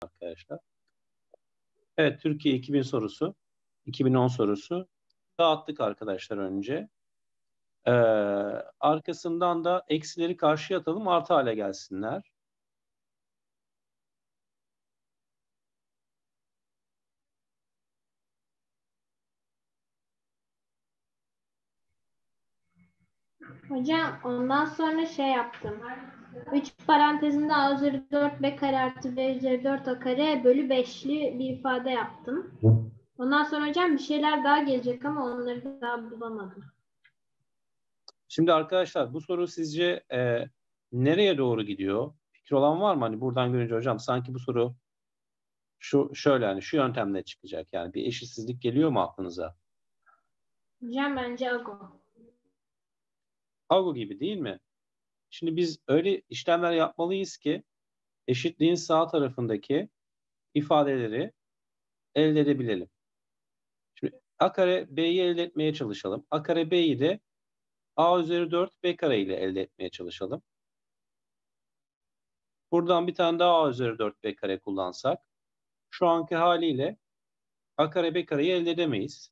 arkadaşlar. Evet, Türkiye 2000 sorusu, 2010 sorusu dağıttık arkadaşlar önce. Arkasından da eksileri karşıya atalım, artı hale gelsinler. Hocam ondan sonra şey yaptım. 3 parantezinde a üzeri 4 b kare artı b üzeri 4 a kare bölü 5'li bir ifade yaptım. Ondan sonra hocam bir şeyler daha gelecek ama onları daha bulamadım. Şimdi arkadaşlar bu soru sizce nereye doğru gidiyor? Fikir olan var mı? Hani buradan görünce hocam sanki bu soru şöyle hani şu yöntemle çıkacak. Yani bir eşitsizlik geliyor mu aklınıza? Hocam bence ago. Ago gibi değil mi? Şimdi biz öyle işlemler yapmalıyız ki eşitliğin sağ tarafındaki ifadeleri elde edebilelim. Şimdi a kare b'yi elde etmeye çalışalım. A kare b'yi de a üzeri 4 b kare ile elde etmeye çalışalım. Buradan bir tane daha a üzeri 4 b kare kullansak şu anki haliyle a kare b kareyi elde edemeyiz.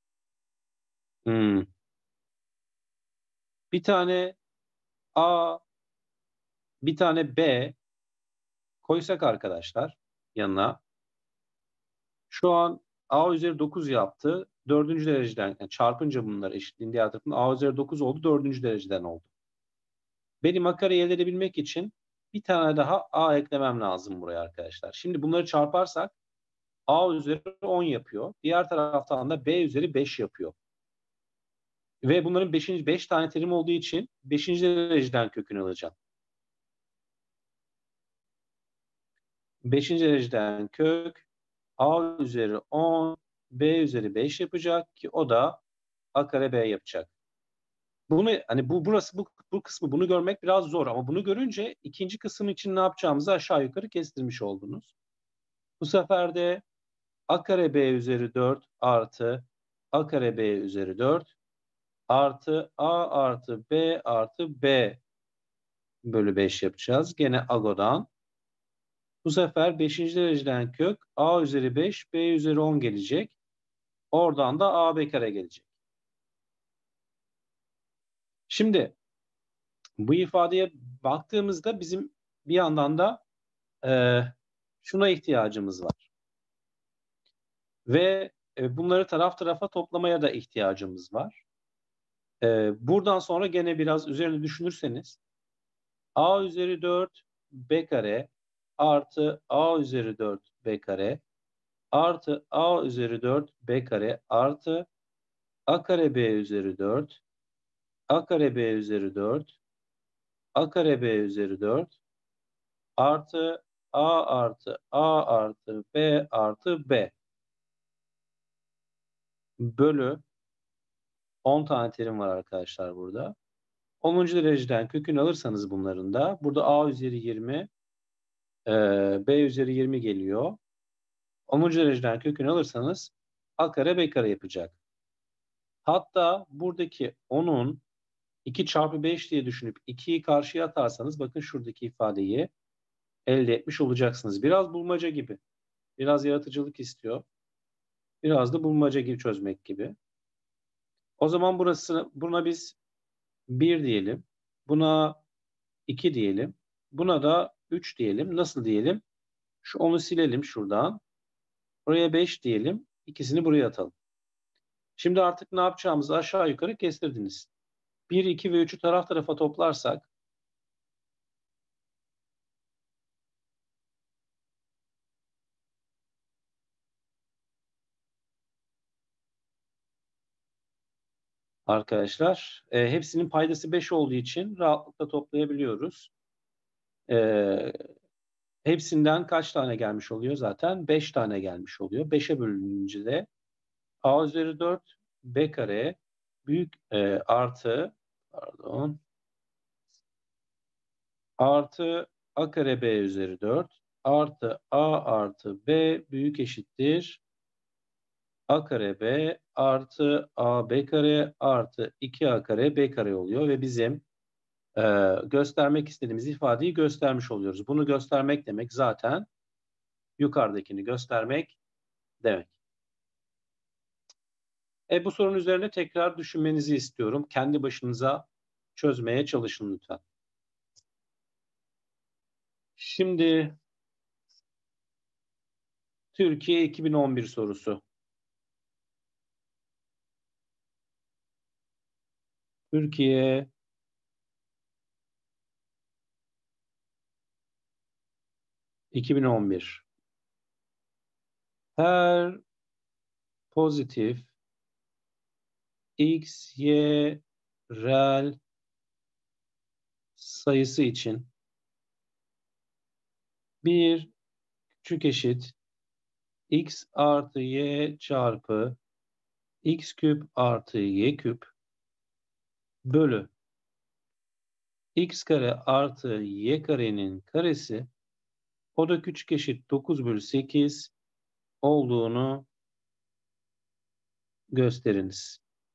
Bir tane a, bir tane b koysak arkadaşlar yanına. Şu an a üzeri 9 yaptı. Dördüncü dereceden yani çarpınca bunlar eşitliğin diğer tarafında a üzeri 9 oldu. Dördüncü dereceden oldu. Benim a kareyi elde edebilmek için bir tane daha a eklemem lazım buraya arkadaşlar. Şimdi bunları çarparsak a üzeri 10 yapıyor. Diğer taraftan da b üzeri 5 yapıyor. Ve bunların 5 tane terim olduğu için 5. dereceden kökünü alacağım. 5. dereceden kök a üzeri 10 b üzeri 5 yapacak ki o da a kare b yapacak. Bunu hani bu kısmı bunu görmek biraz zor ama bunu görünce ikinci kısım için ne yapacağımızı aşağı yukarı kestirmiş oldunuz. Bu sefer de a kare b üzeri 4 artı a kare b üzeri 4 artı a artı b artı b bölü 5 yapacağız. Gene agodan. Bu sefer 5. dereceden kök a üzeri 5 b üzeri 10 gelecek. Oradan da a b kare gelecek. Şimdi bu ifadeye baktığımızda bizim bir yandan da şuna ihtiyacımız var. Ve bunları taraf tarafa toplamaya da ihtiyacımız var. Buradan sonra gene biraz üzerine düşünürseniz a üzeri 4 b kare artı a üzeri 4 b kare artı a üzeri 4 b kare artı a kare b üzeri 4 a kare b üzeri 4 a kare b üzeri 4 artı a artı a artı b artı b bölü 10 tane terim var arkadaşlar burada. 10. dereceden kökünü alırsanız bunların da burada a üzeri 20 b üzeri 20 geliyor. 10. dereceden kökünü alırsanız a kare b kare yapacak. Hatta buradaki 10'un 2 çarpı 5 diye düşünüp 2'yi karşıya atarsanız bakın şuradaki ifadeyi elde etmiş olacaksınız. Biraz bulmaca gibi. Biraz yaratıcılık istiyor. Biraz da bulmaca gibi çözmek gibi. O zaman buna biz 1 diyelim. Buna 2 diyelim. Buna da 3 diyelim. Nasıl diyelim? Onu silelim şuradan. Buraya 5 diyelim. İkisini buraya atalım. Şimdi artık ne yapacağımızı aşağı yukarı kestirdiniz. 1, 2 ve 3'ü taraf tarafa toplarsak arkadaşlar hepsinin paydası 5 olduğu için rahatlıkla toplayabiliyoruz. Hepsinden kaç tane gelmiş oluyor zaten? 5 tane gelmiş oluyor. 5'e bölününce de a üzeri 4 b kare büyük artı a kare b üzeri 4 artı a artı b büyük eşittir a kare b artı a b kare artı 2a kare b kare oluyor ve bizim göstermek istediğimiz ifadeyi göstermiş oluyoruz. Bunu göstermek demek zaten yukarıdakini göstermek demek. Bu sorunun üzerine tekrar düşünmenizi istiyorum. Kendi başınıza çözmeye çalışın lütfen. Şimdi Türkiye 2011 sorusu. Türkiye 2011. Her pozitif x, y reel sayısı için bir küçük eşit x artı y çarpı x küp artı y küp bölü x kare artı y karenin karesi, o da küçük eşit 9 bölü 8 olduğunu gösteriniz.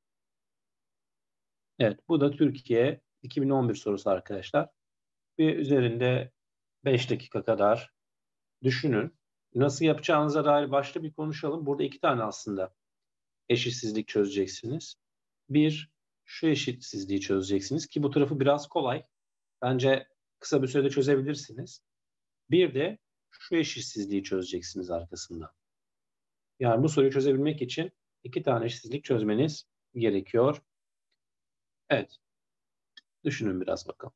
Evet, bu da Türkiye 2011 sorusu arkadaşlar. Bir üzerinde 5 dakika kadar düşünün. Nasıl yapacağınıza dair başta bir konuşalım. Burada 2 tane aslında eşitsizlik çözeceksiniz. Bir, şu eşitsizliği çözeceksiniz ki bu tarafı biraz kolay. Bence kısa bir sürede çözebilirsiniz. Bir de şu eşitsizliği çözeceksiniz arkasında. Yani bu soruyu çözebilmek için 2 tane eşitsizlik çözmeniz gerekiyor. Evet, düşünün biraz bakalım.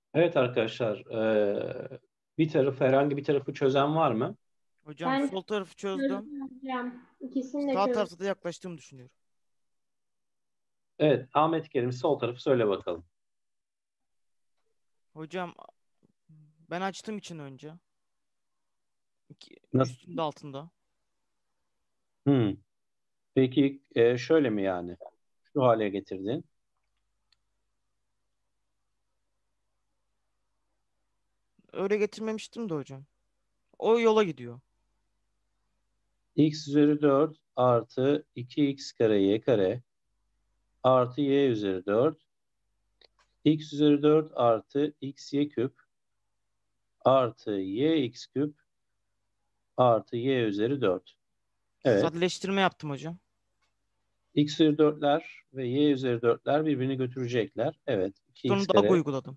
Evet arkadaşlar, herhangi bir tarafı çözen var mı? Hocam Ben sol tarafı çözdüm. çözdüm hocam. İkisini de Sağ çözdüm. tarafta da yaklaştığımı düşünüyorum. Evet, Ahmet Kerim sol tarafı söyle bakalım. Hocam ben açtığım için önce. Nasıl? Üstünde altında. Hmm. Peki şöyle mi yani? Şu hale getirdin. Öyle getirmemiştim de hocam. O yola gidiyor. X üzeri 4 artı 2x kare y kare artı y üzeri 4. X üzeri 4 artı x y küp artı y x küp artı y üzeri 4. Evet. Sadeleştirme yaptım hocam. X üzeri 4'ler ve y üzeri 4'ler birbirini götürecekler. Evet. 2x Sonunda ag kare uyguladım.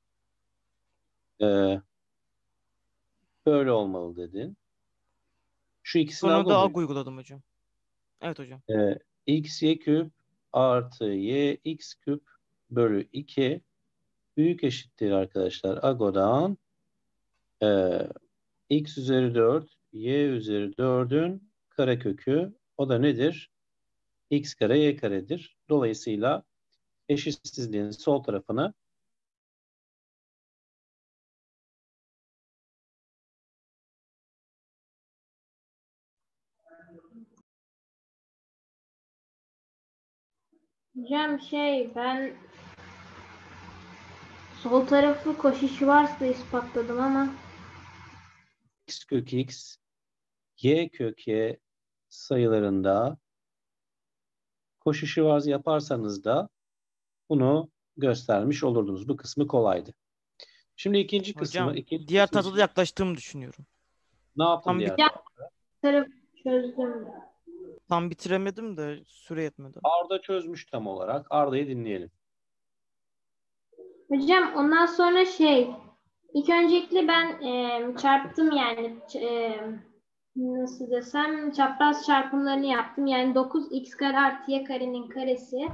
e, böyle olmalı dedin. Şu ikisini Sonra ago da mu? ag uyguladım hocam. Evet hocam. X y küp artı y x küp bölü 2 büyük eşittir arkadaşlar. Ago'dan e, x üzeri 4 y üzeri 4'ün karekökü, o da nedir? X kare y karedir. Dolayısıyla eşitsizliğin sol tarafını Hocam ben sol tarafı koşuşu varsa ispatladım ama x kök x y kök y sayılarında koşu varız yaparsanız da bunu göstermiş olurdunuz. Bu kısmı kolaydı. Şimdi ikinci kısmı, Hocam diğer tarafta da için yaklaştığımı düşünüyorum. ne yaptın Tam diğer hocam tarafta? tarafı çözdüm. tam bitiremedim de süre yetmedi. Arda çözmüş tam olarak. Arda'yı dinleyelim. Hocam ondan sonra ilk öncelikle ben çarptım yani nasıl desem çapraz çarpımlarını yaptım. Yani 9x kare artı y karenin karesi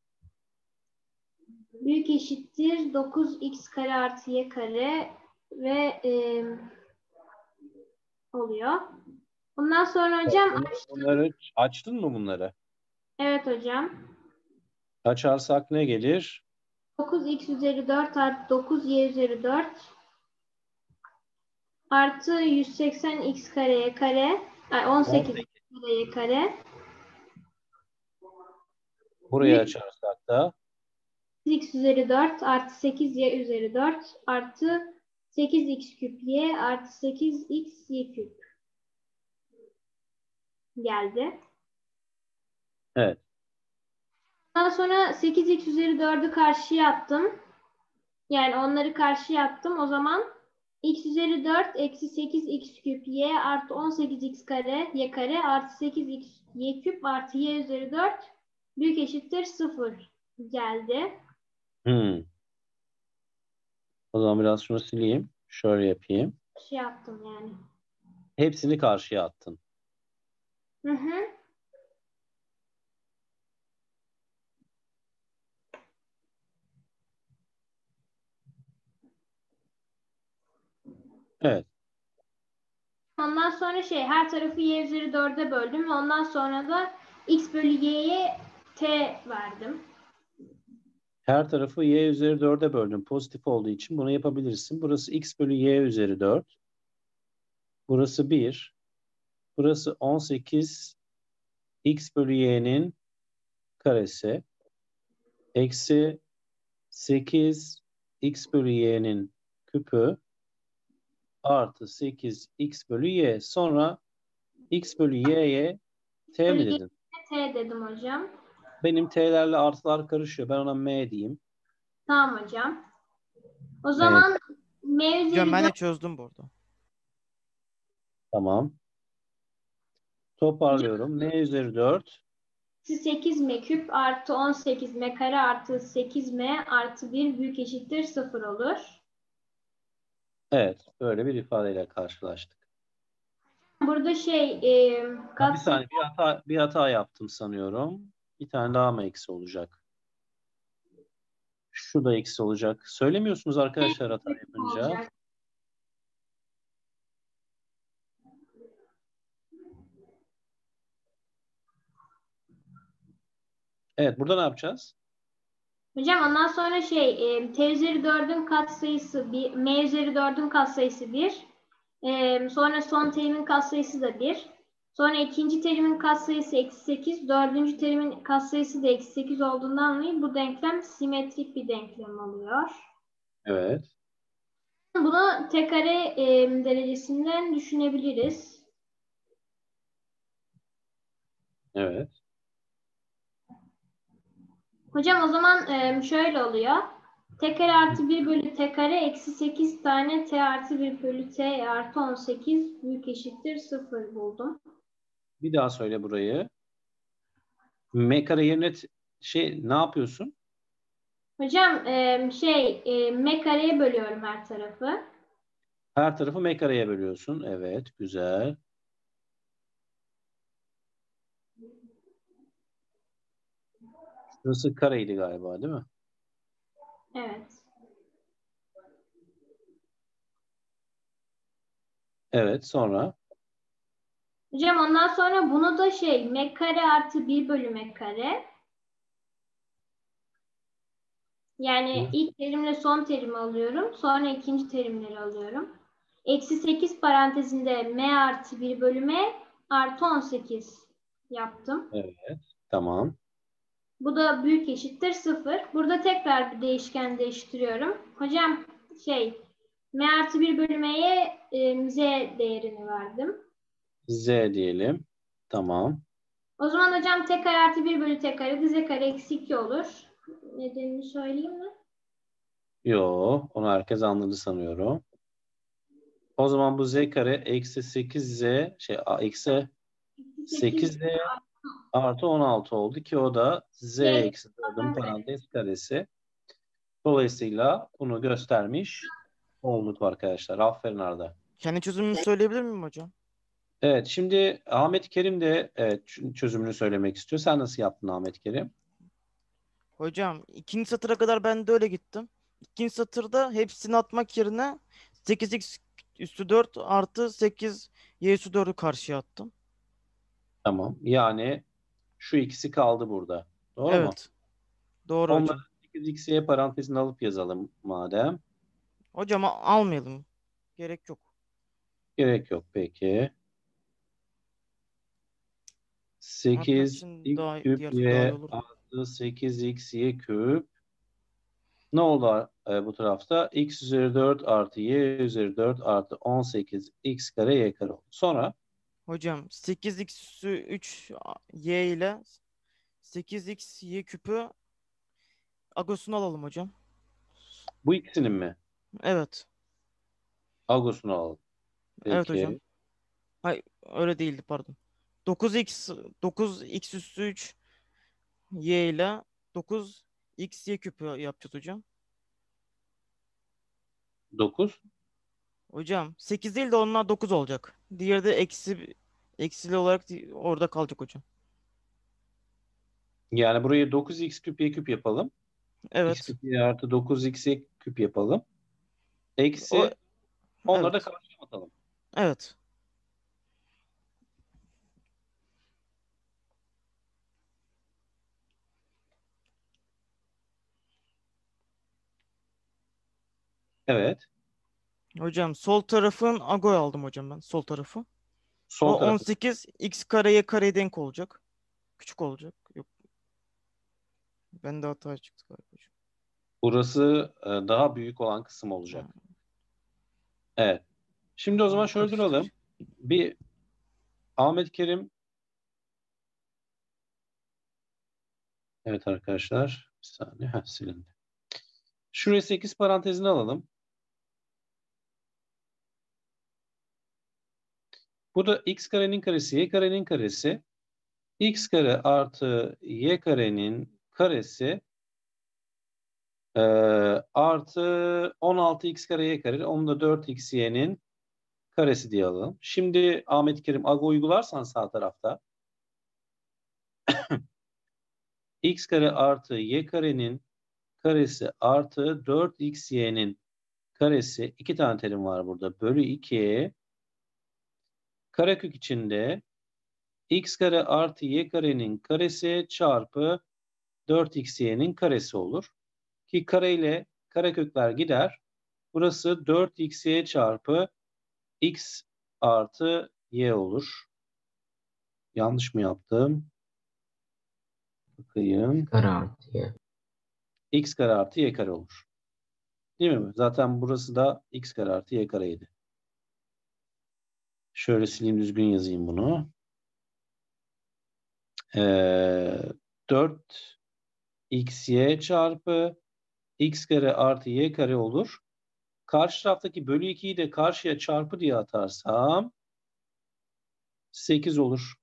büyük eşittir 9x kare artı y kare ve oluyor. Ondan sonra hocam Bunları açtın mı bunları? evet hocam Açarsak ne gelir? 9x üzeri 4 artı 9y üzeri 4 artı 180x kareye kare 18 kareye kare Burayı büyük açarsak da 8x üzeri 4 artı 8y üzeri 4 artı 8x küp y artı 8x y küp geldi. evet. Daha sonra 8x üzeri 4'ü karşıya attım. Yani onları karşıya attım. O zaman x üzeri 4 eksi 8x küp y artı 18x kare y kare artı 8x y küp artı y üzeri 4 büyük eşittir 0 geldi. Hmm. O zaman biraz şunu sileyim. Şöyle yapayım. Yaptım yani. Hepsini karşıya attın. Hı hı. Evet. Ondan sonra her tarafı y üzeri 4'e böldüm ve ondan sonra da x bölü y'ye t verdim. Her tarafı y üzeri 4'e böldüm. Pozitif olduğu için bunu yapabilirsin. Burası x bölü y üzeri 4. Burası 1. Burası 18 x bölü y'nin karesi. Eksi 8 x bölü y'nin küpü artı 8 x bölü y. Sonra x bölü y'ye t Bölü mi y'ye dedin? t dedim hocam. Benim t'lerle artılar karışıyor. Ben ona m diyeyim. Tamam hocam. O M. zaman m Hocam üzeri ben 4 de çözdüm burada. Tamam. Toparlıyorum. M üzeri 4. eksi 8 m küp artı 18 m kare artı 8 m artı 1 büyük eşittir 0 olur. Evet. Böyle bir ifadeyle karşılaştık. Burada Bir saniye, bir hata yaptım sanıyorum. Bir tane daha mı eksi olacak? Şu da eksi olacak. Söylemiyorsunuz arkadaşlar hata yapınca. Olacak. Evet, burada ne yapacağız? Hocam ondan sonra t üzeri 4'ün katsayısı m üzeri 4'ün katsayısı 1. Sonra son terimin katsayısı da 1. Sonra ikinci terimin katsayısı eksi 8. Dördüncü terimin katsayısı da eksi 8 olduğundan dolayı bu denklem simetrik bir denklem oluyor. Evet. Bunu t kare derecesinden düşünebiliriz. Evet. Hocam o zaman şöyle oluyor. T kare artı 1 bölü t kare eksi 8 tane t artı 1 bölü t artı 18 büyük eşittir 0 buldum. Bir daha söyle burayı. M kare yerine ne yapıyorsun? Hocam m kareye bölüyorum her tarafı. Her tarafı M kareye bölüyorsun. Evet, güzel. Şurası kareydi galiba, değil mi? Evet. Evet, sonra Hocam ondan sonra bunu da m kare artı 1 bölü m kare. Yani ilk terimle son terimi alıyorum. Sonra ikinci terimleri alıyorum. Eksi 8 parantezinde m artı 1 bölü m artı 18 yaptım. evet, tamam. Bu da büyük eşittir 0. Burada tekrar bir değişken değiştiriyorum. Hocam m artı 1 bölü m'ye z değerini verdim. Z diyelim. Tamam. O zaman hocam t kare artı 1 bölü t kare z kare eksi 2 olur. Nedenini söyleyeyim mi? Yo, onu herkes anladı sanıyorum. O zaman bu Z kare eksi 8Z eksi 8 8Z artı 16 oldu ki o da Z z eksi 4'ün parantez karesi. Dolayısıyla bunu göstermiş olduk arkadaşlar. Aferin Arda. Kendi çözümümü söyleyebilir miyim hocam? Evet, şimdi Ahmet Kerim de çözümünü söylemek istiyor. Sen nasıl yaptın Ahmet Kerim? Hocam ikinci satıra kadar ben de öyle gittim. İkinci satırda hepsini atmak yerine 8x üstü 4 artı 8y üstü 4'ü karşıya attım. Tamam. Yani şu ikisi kaldı burada. Doğru mu? Evet. Doğru Onları hocam. 8x'ye parantezine alıp yazalım madem. Hocam almayalım. Gerek yok. Gerek yok peki. Atmak 8 için x daha küp diğer türlü daha iyi y olur. artı 8x y küp. Ne oldu bu tarafta? X üzeri 4 artı y üzeri 4 artı 18 x kare y kare oldu. Sonra Hocam 8x üssü 3 y ile 8x y küpü agosunu alalım hocam. bu ikisinin mi? Evet. Agos'unu alalım. Evet hocam. Peki. Hayır öyle değildi pardon. 9x üssü 3 y ile 9x y küpü yapacağız hocam. 9. Hocam 8 değil de onlar 9 olacak. Diğeri de eksili olarak orada kalacak hocam. Yani burayı 9x küp y küp yapalım. X Evet. küp y artı 9x y küp yapalım. O Eksi onları da evet. karşıya atalım. Evet. Evet. Hocam sol tarafın agoy aldım hocam ben. Sol tarafı. Sol O tarafı. 18 x kareye kareye denk olacak. Küçük olacak. Yok. Bende hata çıktı galiba hocam. Burası daha büyük olan kısım Ha, olacak. Evet. Şimdi o zaman tamam, şöyle karıştı duralım. hocam. Bir Ahmet Kerim. Evet arkadaşlar. Bir saniye. Silindi. Şuraya 8 parantezini alalım. Bu da x karenin karesi, y karenin karesi. X kare artı y karenin karesi e, artı 16x kare y kare. Onu da 4x y'nin karesi diye alalım. Şimdi Ahmet Kerim aga uygularsan sağ tarafta x kare artı y karenin karesi artı 4xy'nin karesi, 2 tane terim var burada, bölü 2 karekök içinde x kare artı y karenin karesi çarpı 4xy'nin karesi olur. Ki kare ile karekökler gider. Burası 4xy çarpı x artı y olur. Yanlış mı yaptım? Bakayım. Kare artı y. X kare artı y kare olur. Değil mi? Zaten burası da x kare artı y kareydi. Şöyle sileyim, düzgün yazayım bunu. 4xy çarpı x kare artı y kare olur. Karşı taraftaki bölü 2'yi de karşıya çarpı diye atarsam 8 olur.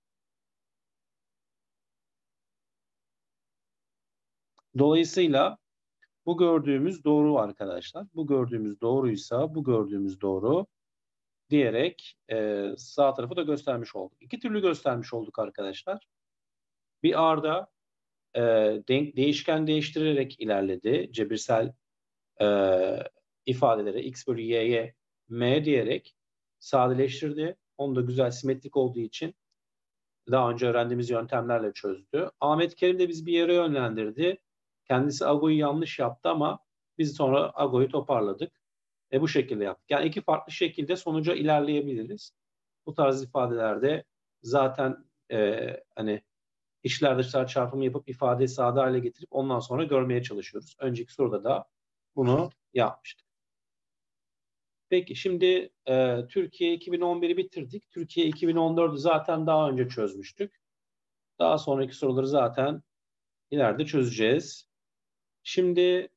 Dolayısıyla bu gördüğümüz doğru arkadaşlar. Bu gördüğümüz doğruysa bu gördüğümüz doğru diyerek sağ tarafı da göstermiş olduk. İki türlü göstermiş olduk arkadaşlar. Bir R'da değişken değiştirerek ilerledi. Cebirsel ifadeleri x bölü y'ye m diyerek sadeleştirdi. Onu da güzel simetrik olduğu için daha önce öğrendiğimiz yöntemlerle çözdü. Ahmet Kerim de biz bir yere yönlendirdi. Kendisi Ago'yu yanlış yaptı ama biz sonra Ago'yu toparladık. Bu şekilde yaptık. Yani iki farklı şekilde sonuca ilerleyebiliriz. Bu tarz ifadelerde zaten hani içler dışlar çarpımı yapıp ifadeyi sade hale getirip ondan sonra görmeye çalışıyoruz. Önceki soruda da bunu yapmıştık. Peki şimdi Türkiye 2011'i bitirdik. Türkiye 2014'ü zaten daha önce çözmüştük. Daha sonraki soruları zaten ileride çözeceğiz. Şimdi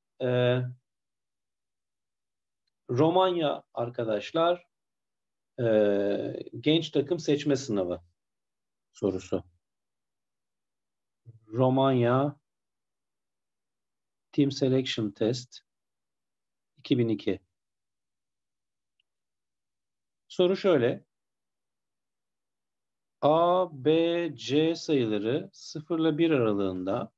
Romanya arkadaşlar genç takım seçme sınavı sorusu. Romanya Team Selection Test 2002. Soru şöyle. A, B, C sayıları 0 ile 1 aralığında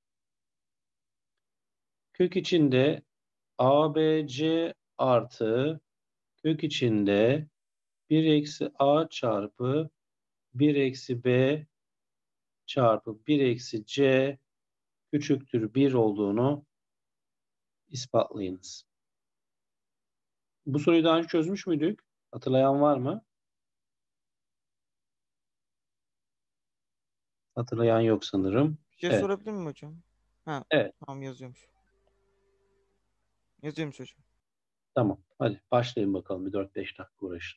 kök içinde A, B, C artı kök içinde 1 eksi A çarpı 1 eksi B çarpı 1 eksi C küçüktür 1 olduğunu ispatlayınız. Bu soruyu daha önce çözmüş müydük? Hatırlayan var mı? Hatırlayan yok sanırım. Bir şey Evet. sorabilir miyim hocam? Ha, Evet. tamam yazıyormuş. Yazıyormuş hocam. Tamam. Hadi başlayın bakalım. Bir 4-5 dakika uğraşın.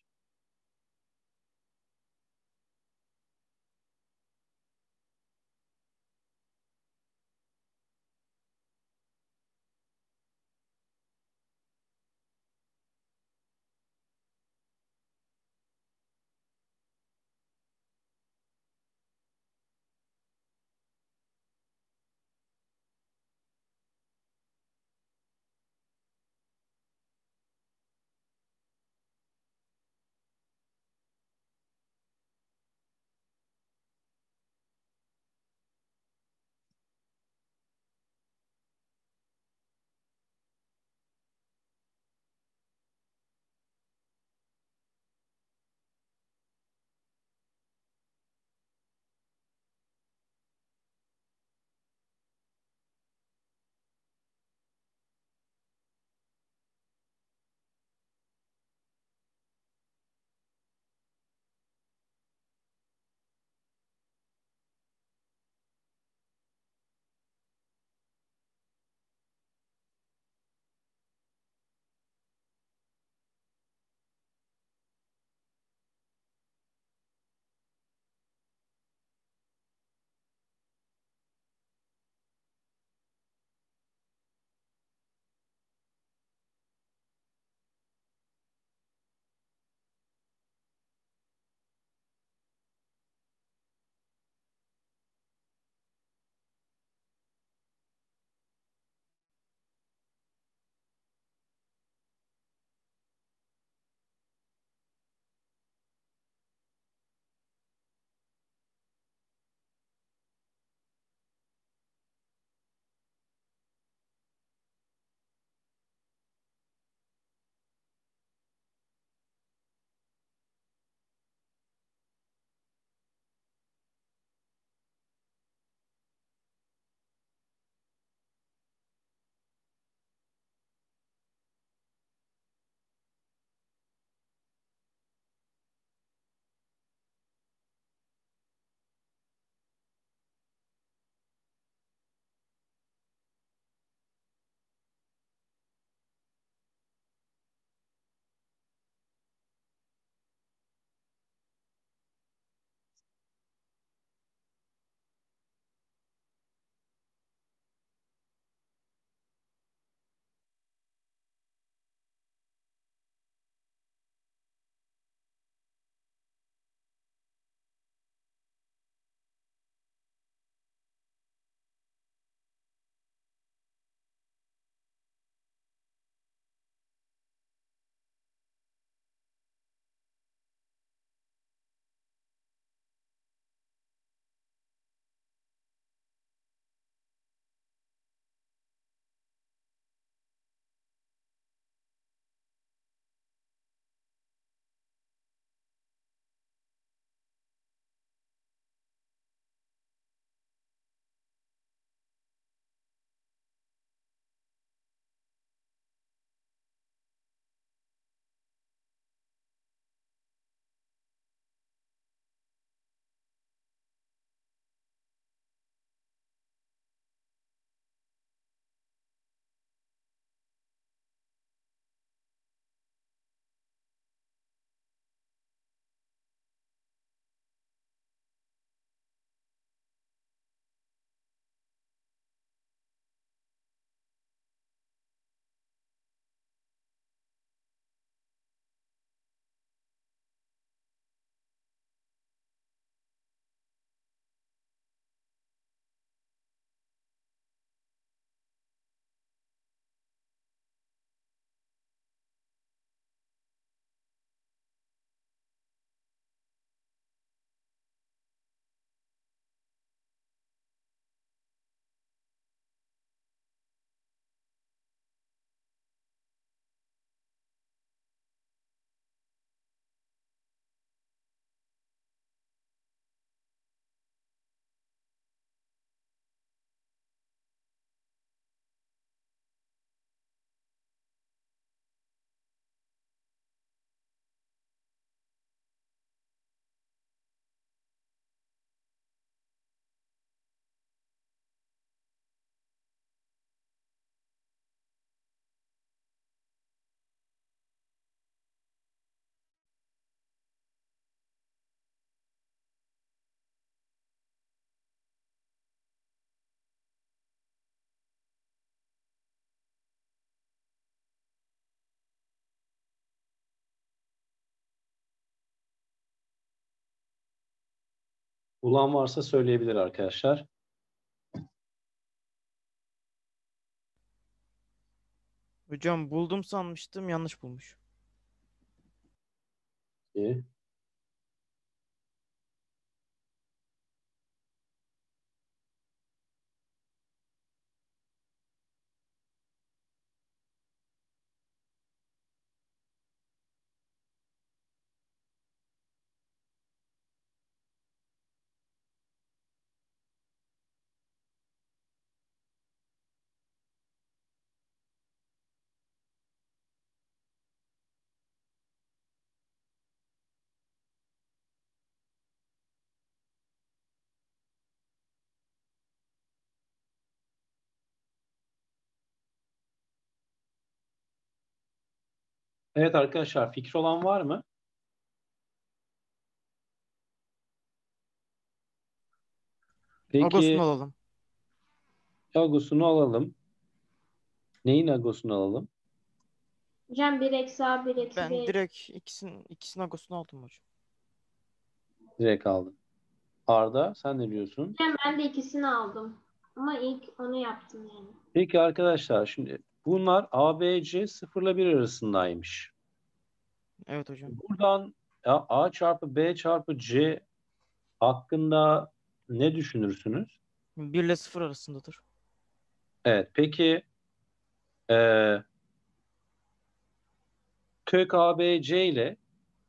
Bulan varsa söyleyebilir arkadaşlar. Hocam buldum sanmıştım, yanlış bulmuş. İyi. Evet arkadaşlar, fikri olan var mı? Agos'unu Peki alalım. Agos'unu alalım. Neyin Agos'unu alalım? Hocam 1 eksi A 1 eksi Ben B. direkt ikisinin Agos'unu aldım hocam. Direkt aldım. Arda sen ne diyorsun? Hocam ben de ikisini aldım. Ama ilk onu yaptım yani. Peki arkadaşlar, şimdi bunlar A, B, C 0 ile 1 arasındaymış. Evet hocam. Buradan A çarpı B çarpı C hakkında ne düşünürsünüz? 1 ile 0 arasındadır. Evet, peki e, kök A, B, C ile,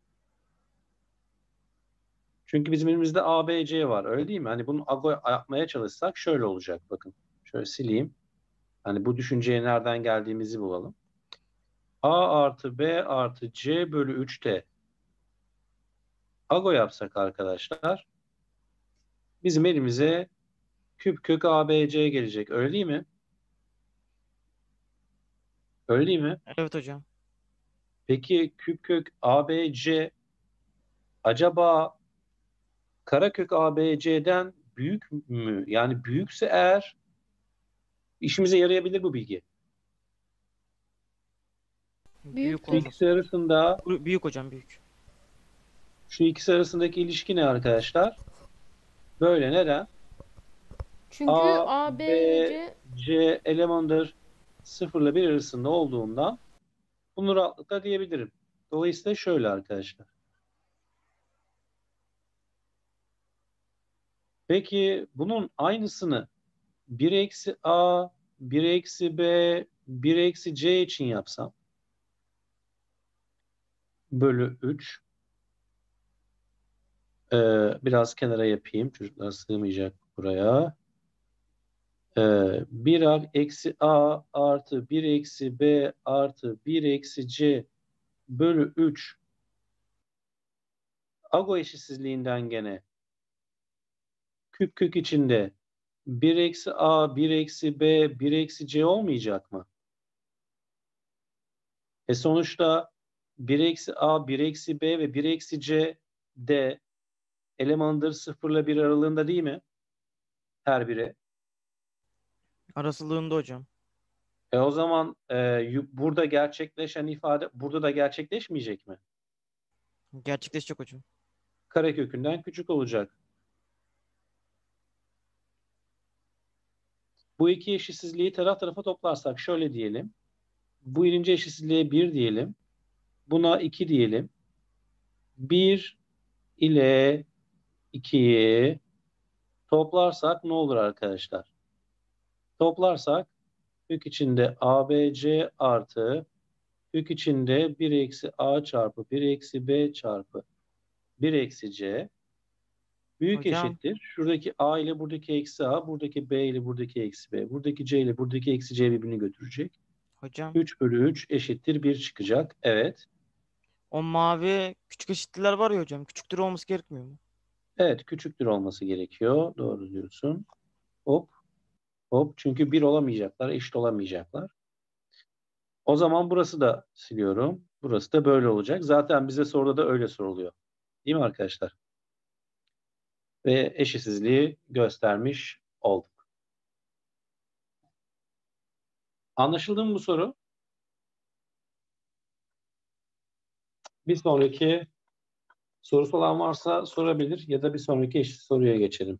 çünkü bizim elimizde A, B, C var, öyle değil mi? Hani bunu ago yapmaya çalışsak şöyle olacak, bakın. Şöyle sileyim. Hani bu düşünceye nereden geldiğimizi bulalım. A artı B artı C bölü 3'te ago yapsak arkadaşlar, bizim elimize küp kök A, B, C gelecek, öyle değil mi? Öyle değil mi? Evet hocam. Peki küp kök A, B, C acaba karekök ABC'den büyük mü? Yani büyükse eğer işimize yarayabilir bu bilgi. Büyük Şu olması ikisi lazım. arasında, Büyük hocam, büyük. şu ikisi arasındaki ilişki ne arkadaşlar? Böyle, neden? Çünkü A, A, B, B ve C C elemandır 0 ile 1 arasında olduğundan bunu rahatlıkla diyebilirim. Dolayısıyla şöyle arkadaşlar. Peki bunun aynısını 1 eksi A, 1 eksi B, 1 eksi C için yapsam bölü 3. Biraz kenara yapayım. Çocuklar sığmayacak buraya. 1 eksi A artı 1 eksi B artı 1 eksi C bölü 3 ago eşitsizliğinden gene küp kök içinde 1 eksi A, 1 eksi B, 1 eksi C olmayacak mı? Sonuçta 1 eksi A, 1 eksi B ve 1 eksi C de elemandır 0 ile 1 aralığında değil mi? Her biri. Arasılığında hocam. O zaman burada gerçekleşen ifade burada da gerçekleşmeyecek mi? Gerçekleşecek hocam. Karekökünden küçük olacak. Bu iki eşitsizliği taraf tarafa toplarsak şöyle diyelim. Bu birinci eşitsizliğe 1 diyelim. Buna 2 diyelim. 1 ile 2'yi toplarsak ne olur arkadaşlar? Toplarsak kök içinde ABC artı kök içinde 1 eksi A çarpı 1 eksi B çarpı 1 eksi C büyük Hocam, eşittir. Şuradaki A ile buradaki eksi A, buradaki B ile buradaki eksi B, buradaki C ile buradaki eksi C birbirini götürecek. hocam. 3 bölü 3 eşittir 1 çıkacak. Evet. O mavi küçük eşitlikler var ya hocam. Küçüktür olması gerekmiyor mu? Evet, küçüktür olması gerekiyor. Doğru diyorsun. Hop, hop. Çünkü bir olamayacaklar, eşit olamayacaklar. O zaman burası da siliyorum. Burası da böyle olacak. Zaten bize soruda da öyle soruluyor. Değil mi arkadaşlar? Ve eşitsizliği göstermiş olduk. Anlaşıldı mı bu soru? Bir sonraki Sorusu olan varsa sorabilir ya da bir sonraki eşit soruya geçelim.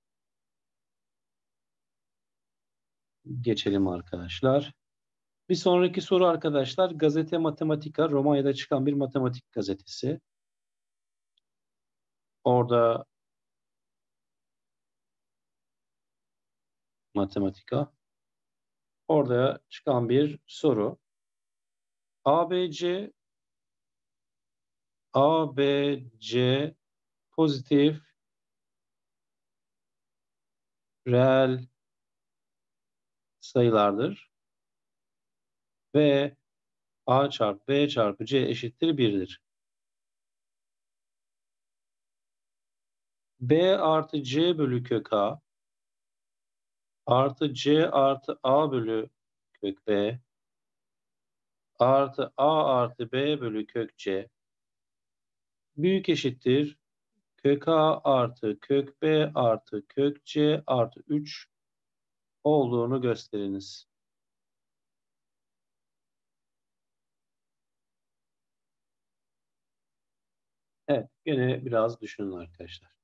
Geçelim arkadaşlar. Bir sonraki soru arkadaşlar Gazete Matematika, Romanya'da çıkan bir matematik gazetesi. Orada matematika. Orada çıkan bir soru. ABC pozitif reel sayılardır ve A çarpı B çarpı C eşittir 1'dir. B artı C bölü kök A artı C artı A bölü kök B artı A artı B bölü kök C büyük eşittir kök A artı kök B artı kök C artı 3 olduğunu gösteriniz. Evet, gene biraz düşünün arkadaşlar.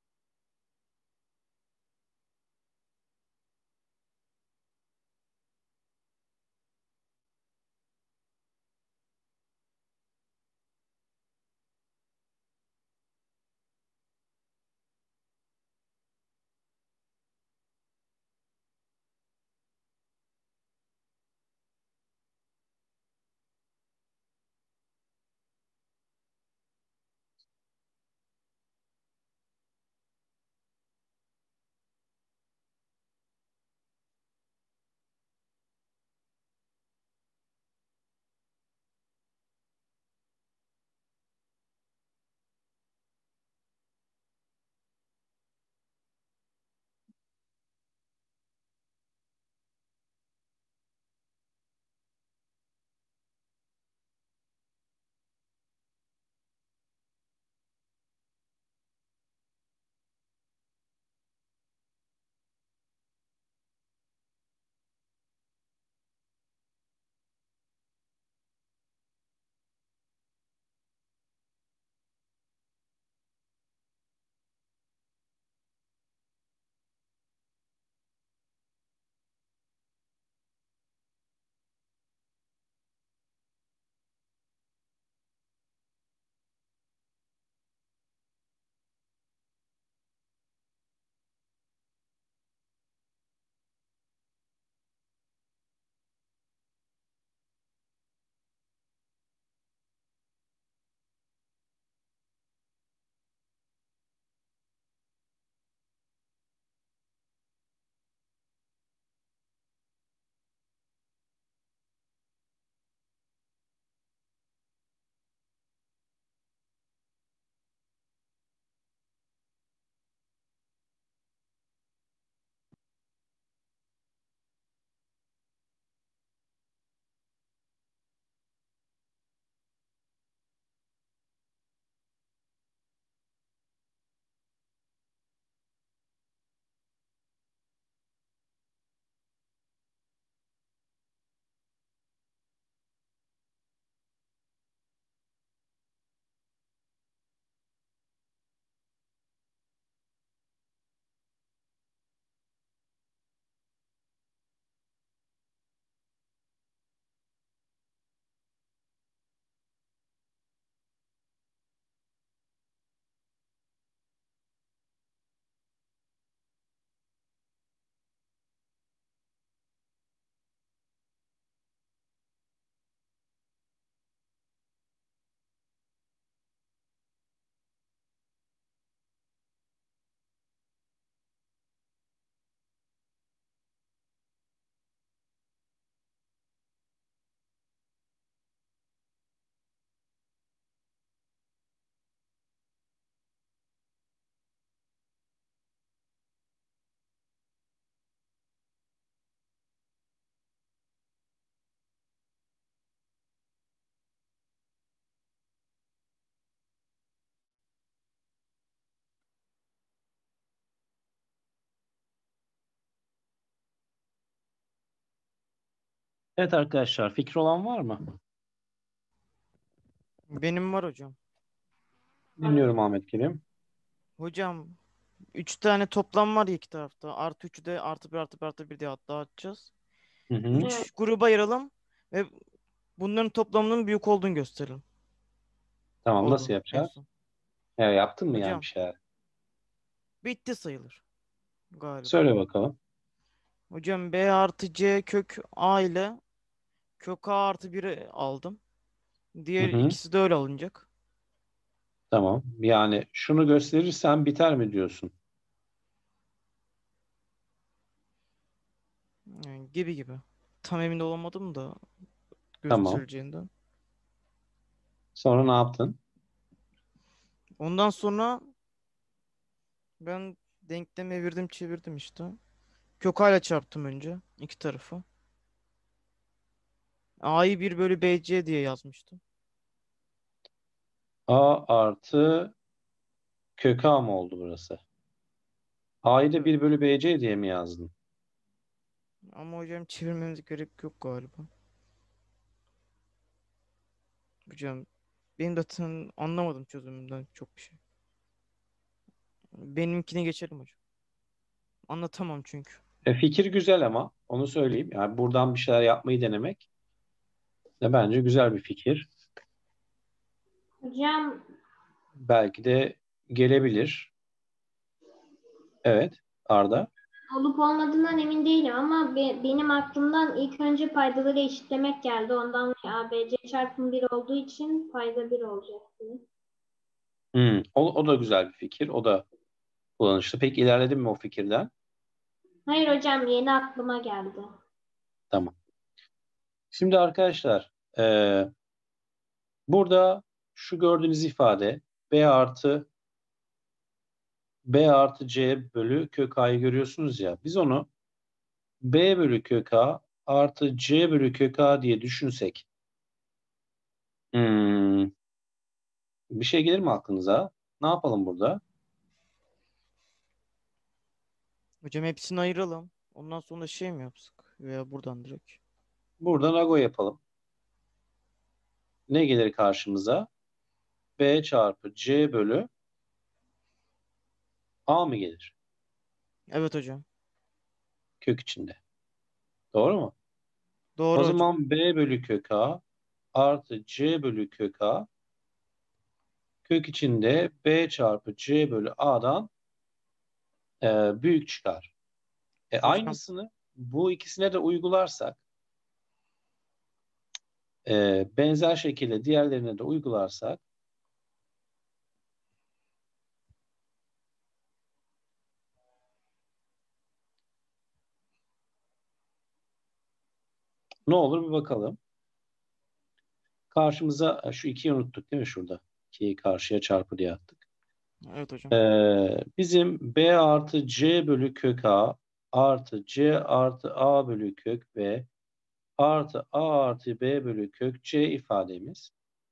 Evet arkadaşlar, fikri olan var mı? Benim var hocam. Dinliyorum Ahmet Kerim. Hocam 3 tane toplam var ya iki tarafta. Artı 3'ü de artı bir artı bir artı bir diye dağıtacağız. Hı hı. 3 Evet. gruba ayıralım ve bunların toplamının büyük olduğunu gösterelim. Tamam, nasıl Oldu en yapacağız? son. Ya, yaptın mı yani bir Hocam şeyler? bitti sayılır galiba. Söyle bakalım. Hocam B artı C kök A ile kök A artı 1'i aldım. Hı Diğer hı. ikisi de öyle alınacak. Tamam. Yani şunu gösterirsen biter mi diyorsun? Yani gibi gibi. Tam emin olamadım da Tamam. gösterileceğinden. Sonra ne yaptın? Ondan sonra ben denklemi evirdim çevirdim işte. Kök A ile çarptım önce iki tarafı. A'yı 1 bölü BC diye yazmıştım. A artı kök A mı oldu burası? A'yı da Evet. 1 bölü BC diye mi yazdın? Ama hocam çevirmemiz gerek yok galiba. Hocam benim de anlamadım çözümünden çok bir şey. Benimkine geçelim hocam. Anlatamam çünkü. Fikir güzel ama onu söyleyeyim. Yani buradan bir şeyler yapmayı denemek de bence güzel bir fikir. Hocam Belki de gelebilir. Evet, Arda. olup olmadığından emin değilim ama benim aklımdan ilk önce paydaları eşitlemek geldi. Ondan ABC çarpım 1 olduğu için payda 1 olacak diye. O da güzel bir fikir. O da kullanışlı. Peki ilerledin mi o fikirden? Hayır hocam, yeni aklıma geldi. Tamam. Şimdi arkadaşlar, burada şu gördüğünüz ifade B artı C bölü kök A'yı görüyorsunuz ya. Biz onu B bölü kök A artı C bölü kök A diye düşünsek. Hmm, bir şey gelir mi aklınıza? Ne yapalım burada? Hocam hepsini ayıralım. Ondan sonra şey mi yapsak? Veya buradan direkt. Buradan ago yapalım. Ne gelir karşımıza? B çarpı C bölü A mı gelir? Evet hocam. Kök içinde. Doğru mu? O Doğru hocam. zaman B bölü kök A artı C bölü kök A kök içinde B çarpı C bölü A'dan büyük çıkar. Hocam Aynısını bu ikisine de uygularsak, benzer şekilde diğerlerine de uygularsak ne olur bir bakalım. Karşımıza şu 2'yi unuttuk değil mi şurada? 2'yi karşıya çarpı diye attık. evet hocam. Bizim B artı C bölü kök A artı C artı A bölü kök B artı A artı B bölü kök C ifademiz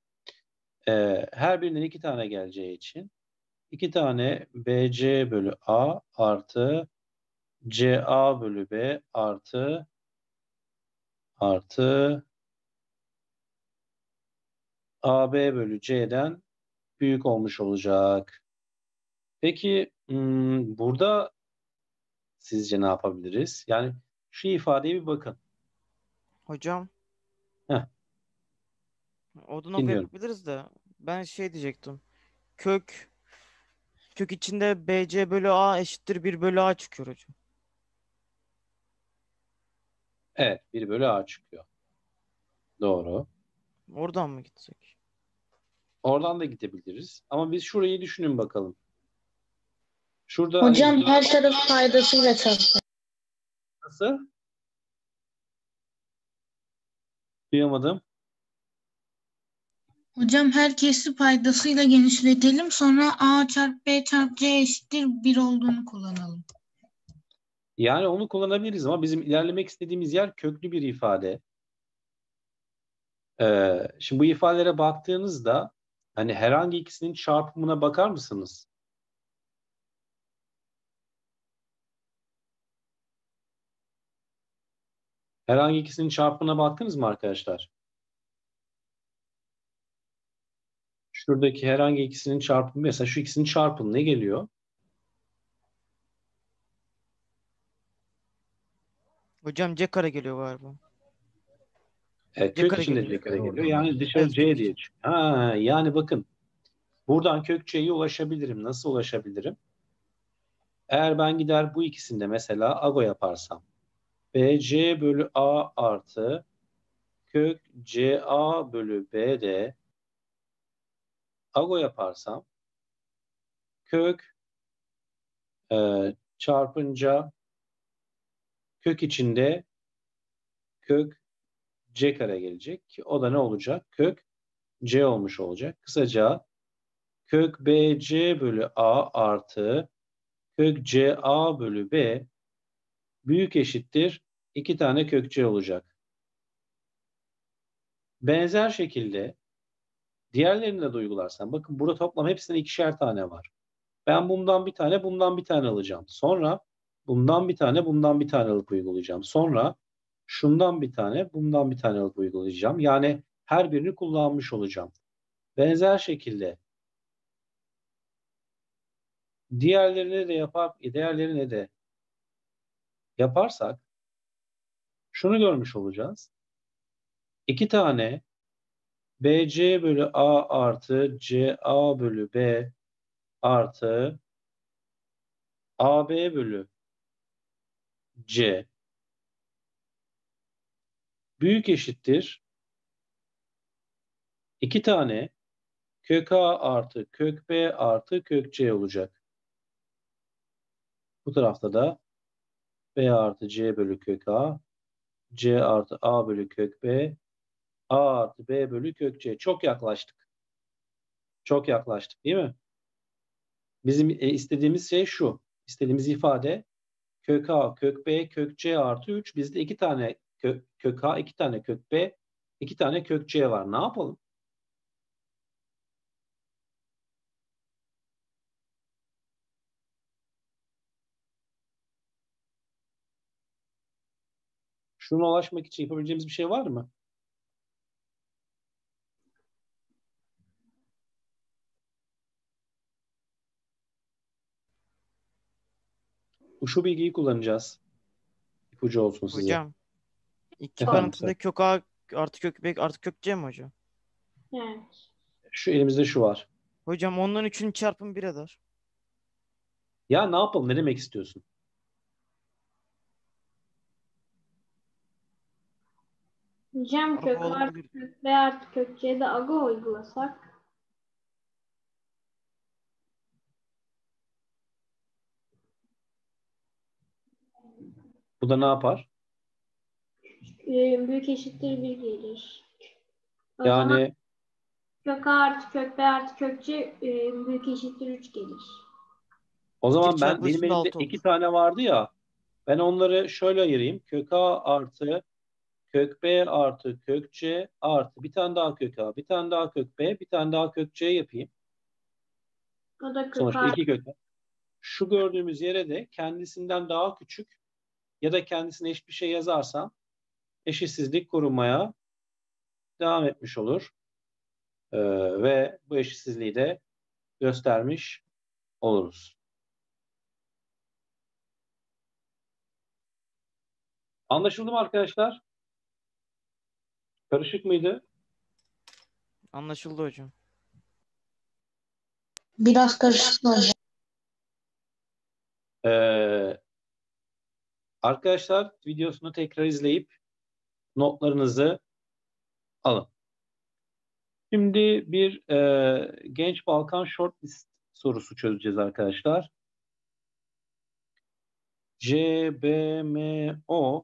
her birinden 2 tane geleceği için 2 tane BC bölü A artı CA bölü B artı AB bölü C'den büyük olmuş olacak. Peki burada sizce ne yapabiliriz? Yani şu ifadeye bir bakın. Hocam Heh, Odunov dinliyorum. yapabiliriz de ben şey diyecektim. Kök kök içinde BC bölü A eşittir 1 bölü A çıkıyor hocam. Evet, 1 bölü A çıkıyor. Doğru. Oradan mı gitsek? Oradan da gidebiliriz. Ama biz şurayı düşünün bakalım. Şurada hani Hocam her taraf faydasıyla çarptı. nasıl? Duyamadım. Hocam herkesi paydasıyla genişletelim, sonra A çarpı B çarpı C eşittir 1 olduğunu kullanalım. Yani onu kullanabiliriz ama bizim ilerlemek istediğimiz yer köklü bir ifade. Şimdi bu ifadelere baktığınızda hani herhangi ikisinin çarpımına bakar mısınız? Herhangi ikisinin çarpımına baktınız mı arkadaşlar? Şuradaki herhangi ikisinin çarpımı, mesela şu ikisinin çarpımı ne geliyor? Hocam C kare geliyor galiba. C Kök kare içinde geliyor. C kare geliyor. Yani dışarı Evet, kök C diye için. çıkıyor. Ha, yani bakın buradan kök C'ye ulaşabilirim. Nasıl ulaşabilirim? Eğer ben gider bu ikisinde mesela ago yaparsam BC bölü A artı kök CA bölü B de ago yaparsam kök çarpınca kök içinde kök C kare gelecek. O da ne olacak? Kök C olmuş olacak. Kısaca kök BC bölü A artı kök CA bölü B büyük eşittir 2 tane kök C olacak. Benzer şekilde diğerlerini de uygularsan, bakın burada toplam hepsine ikişer tane var. Ben bundan bir tane, bundan bir tane alacağım. Sonra bundan bir tane, bundan bir tane alıp uygulayacağım. Sonra şundan bir tane, bundan bir tane alıp uygulayacağım. Yani her birini kullanmış olacağım. Benzer şekilde diğerlerine de yaparsak şunu görmüş olacağız. 2 tane BC bölü A artı CA bölü B artı AB bölü C büyük eşittir 2 tane kök A artı kök B artı kök C olacak. Bu tarafta da B artı C bölü kök A, C artı A bölü kök B, A artı B bölü kök C. Çok yaklaştık. Çok yaklaştık değil mi? Bizim istediğimiz şey şu. İstediğimiz ifade kök A, kök B, kök C artı 3. Bizde 2 tane kök A, 2 tane kök B, 2 tane kök C var. Ne yapalım? Şuna ulaşmak için yapabileceğimiz bir şey var mı? Şu bilgiyi kullanacağız. İpucu olsun size. Hocam iki Efendim sen. parantezinde kök A artı kök B artı kök C mi hocam? Evet. Şu elimizde şu var. Hocam onların üçünün çarpımı 1 eder. Ya ne yapalım? Ne demek istiyorsun? Hocam Aga kök artı olabilir. kök B artı kök C'de aga uygulasak. Bu da ne yapar? Büyük eşittir bir gelir. O zaman Yani kök A artı kök B artı kök C büyük eşittir 3 gelir. o İkili zaman benim çarpılışında elimde 6 2 olur. tane vardı ya. Ben onları şöyle ayırayım. Kök A artı kök B artı kök C artı bir tane daha kök A, bir tane daha kök B, bir tane daha kök C yapayım. O da kök Sonuçta A. 2 kök. Şu gördüğümüz yere de kendisinden daha küçük ya da kendisine eşit bir şey yazarsam eşitsizlik korunmaya devam etmiş olur. Ve bu eşitsizliği de göstermiş oluruz. Anlaşıldı mı arkadaşlar? Karışık mıydı? Anlaşıldı hocam. Biraz karışık hocam. Ee, Arkadaşlar videosunu tekrar izleyip notlarınızı alın. Şimdi bir Genç Balkan Shortlist sorusu çözeceğiz arkadaşlar. CBMO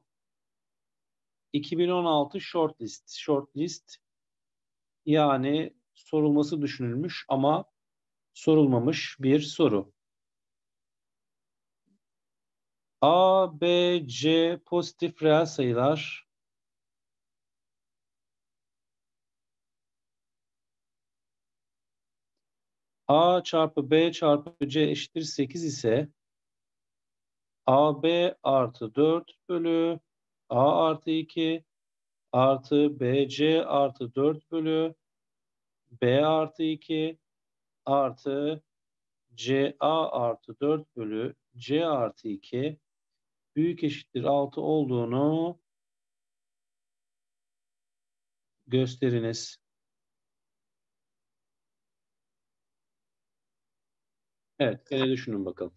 2016 Shortlist. Shortlist yani sorulması düşünülmüş ama sorulmamış bir soru. A, B, C pozitif reel sayılar A çarpı B çarpı C eşittir 8 ise AB artı 4 bölü A artı 2 artı BC artı 4 bölü B artı 2 artı CA artı 4 bölü C artı 2 büyük eşittir 6 olduğunu gösteriniz. Evet, gene düşünün bakalım.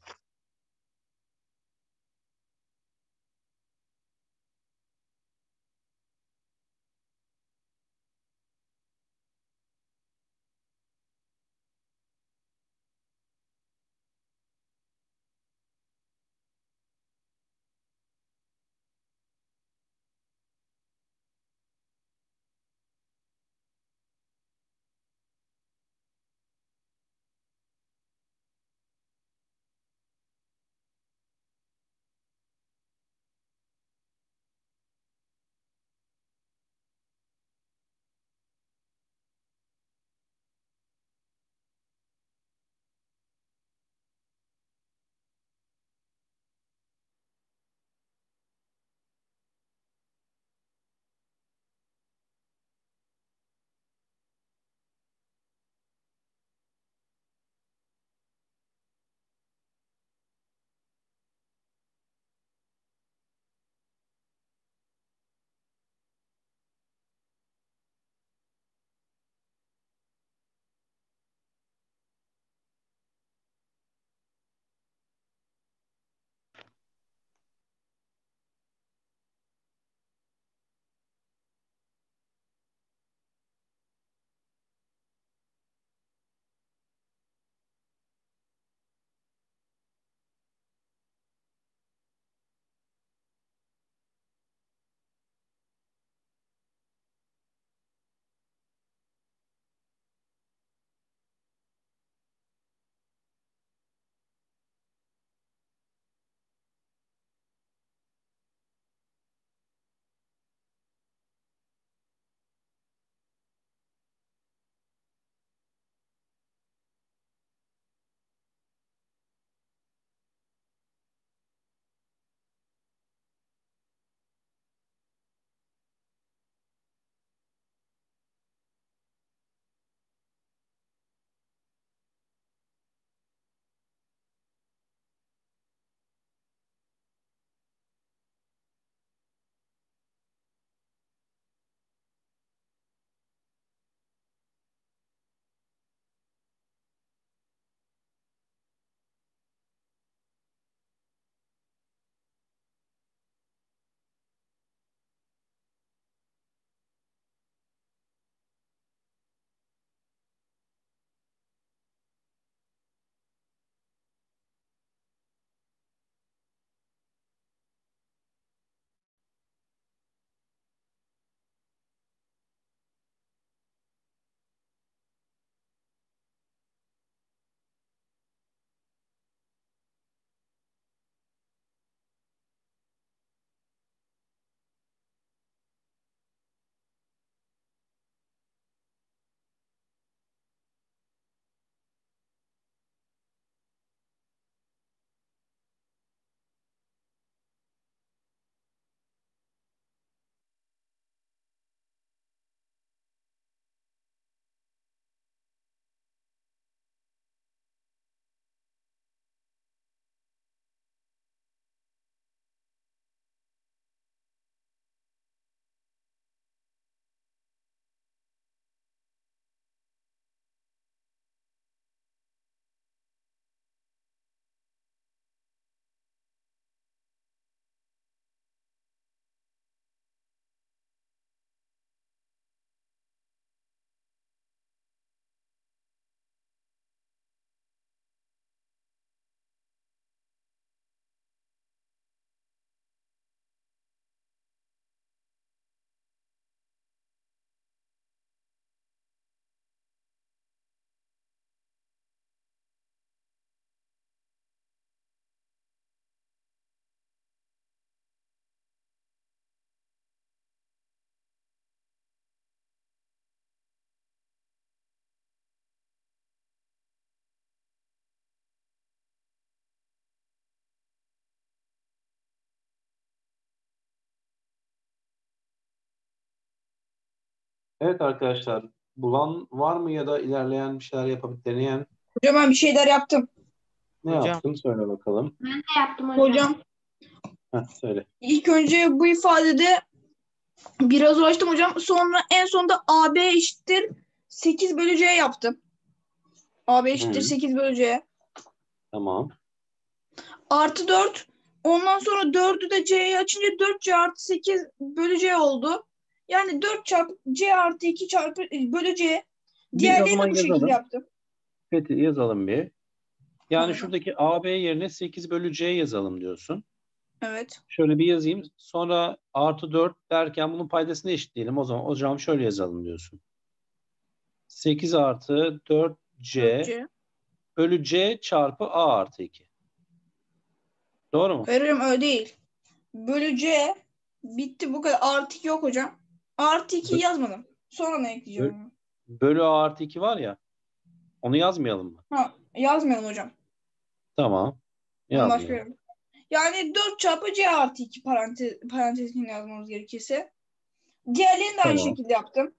Evet arkadaşlar, bulan var mı ya da ilerleyen bir şeyler yapıp deneyen? Hocam ben bir şeyler yaptım. Ne Hocam. yaptın? Söyle bakalım. Ben de yaptım hocam. Hocam Söyle. ilk önce bu ifadede biraz uğraştım hocam. Sonra en sonunda AB eşittir 8 bölü C yaptım. AB eşittir Hı. 8 bölü C. Tamam. Artı 4. Ondan sonra 4'ü de C'ye açınca 4C artı 8 bölü C oldu. Yani 4 çarpı C artı 2 çarpı bölü C. Bir Diğerlerini zaman de bu şekilde yazalım. yaptım. Fethi yazalım bir. Yani Tamam. şuradaki AB yerine 8 bölü C yazalım diyorsun. Evet. Şöyle bir yazayım. Sonra artı 4 derken bunun paydasını eşitleyelim. O zaman hocam şöyle yazalım diyorsun. 8 artı 4C 4C. bölü C çarpı A artı 2. Doğru mu? Hayır hocam öyle değil. Bölü C bitti bu kadar. Artı 2 yok hocam. Artı 2 yazmadım. Sonra ne ekleyeceğim? onu? Bölü A artı 2 var ya. Onu yazmayalım mı? Ha, yazmayalım hocam. Tamam. Onu başka Yazmayalım. yere. Yani 4 çarpı C artı 2 parantezini yazmamız gerekirse. Diğerlerini de aynı Tamam. şekilde yaptım.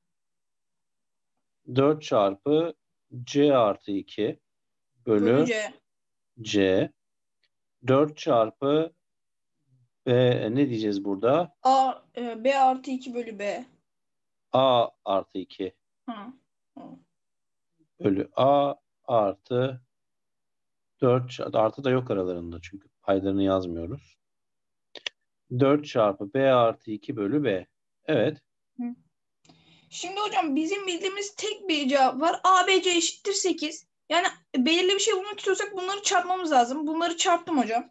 4 çarpı C artı 2 Bölü bölü C. C. 4 çarpı B ne diyeceğiz burada? B artı 2 bölü B. A artı 2 Ha. bölü A artı 4 artı da yok aralarında çünkü paylarını yazmıyoruz. 4 çarpı B artı 2 bölü B. Evet. Şimdi hocam bizim bildiğimiz tek bir cevap var. ABC eşittir 8. Yani belirli bir şey bulmak istiyorsak bunları çarpmamız lazım. Bunları çarptım hocam.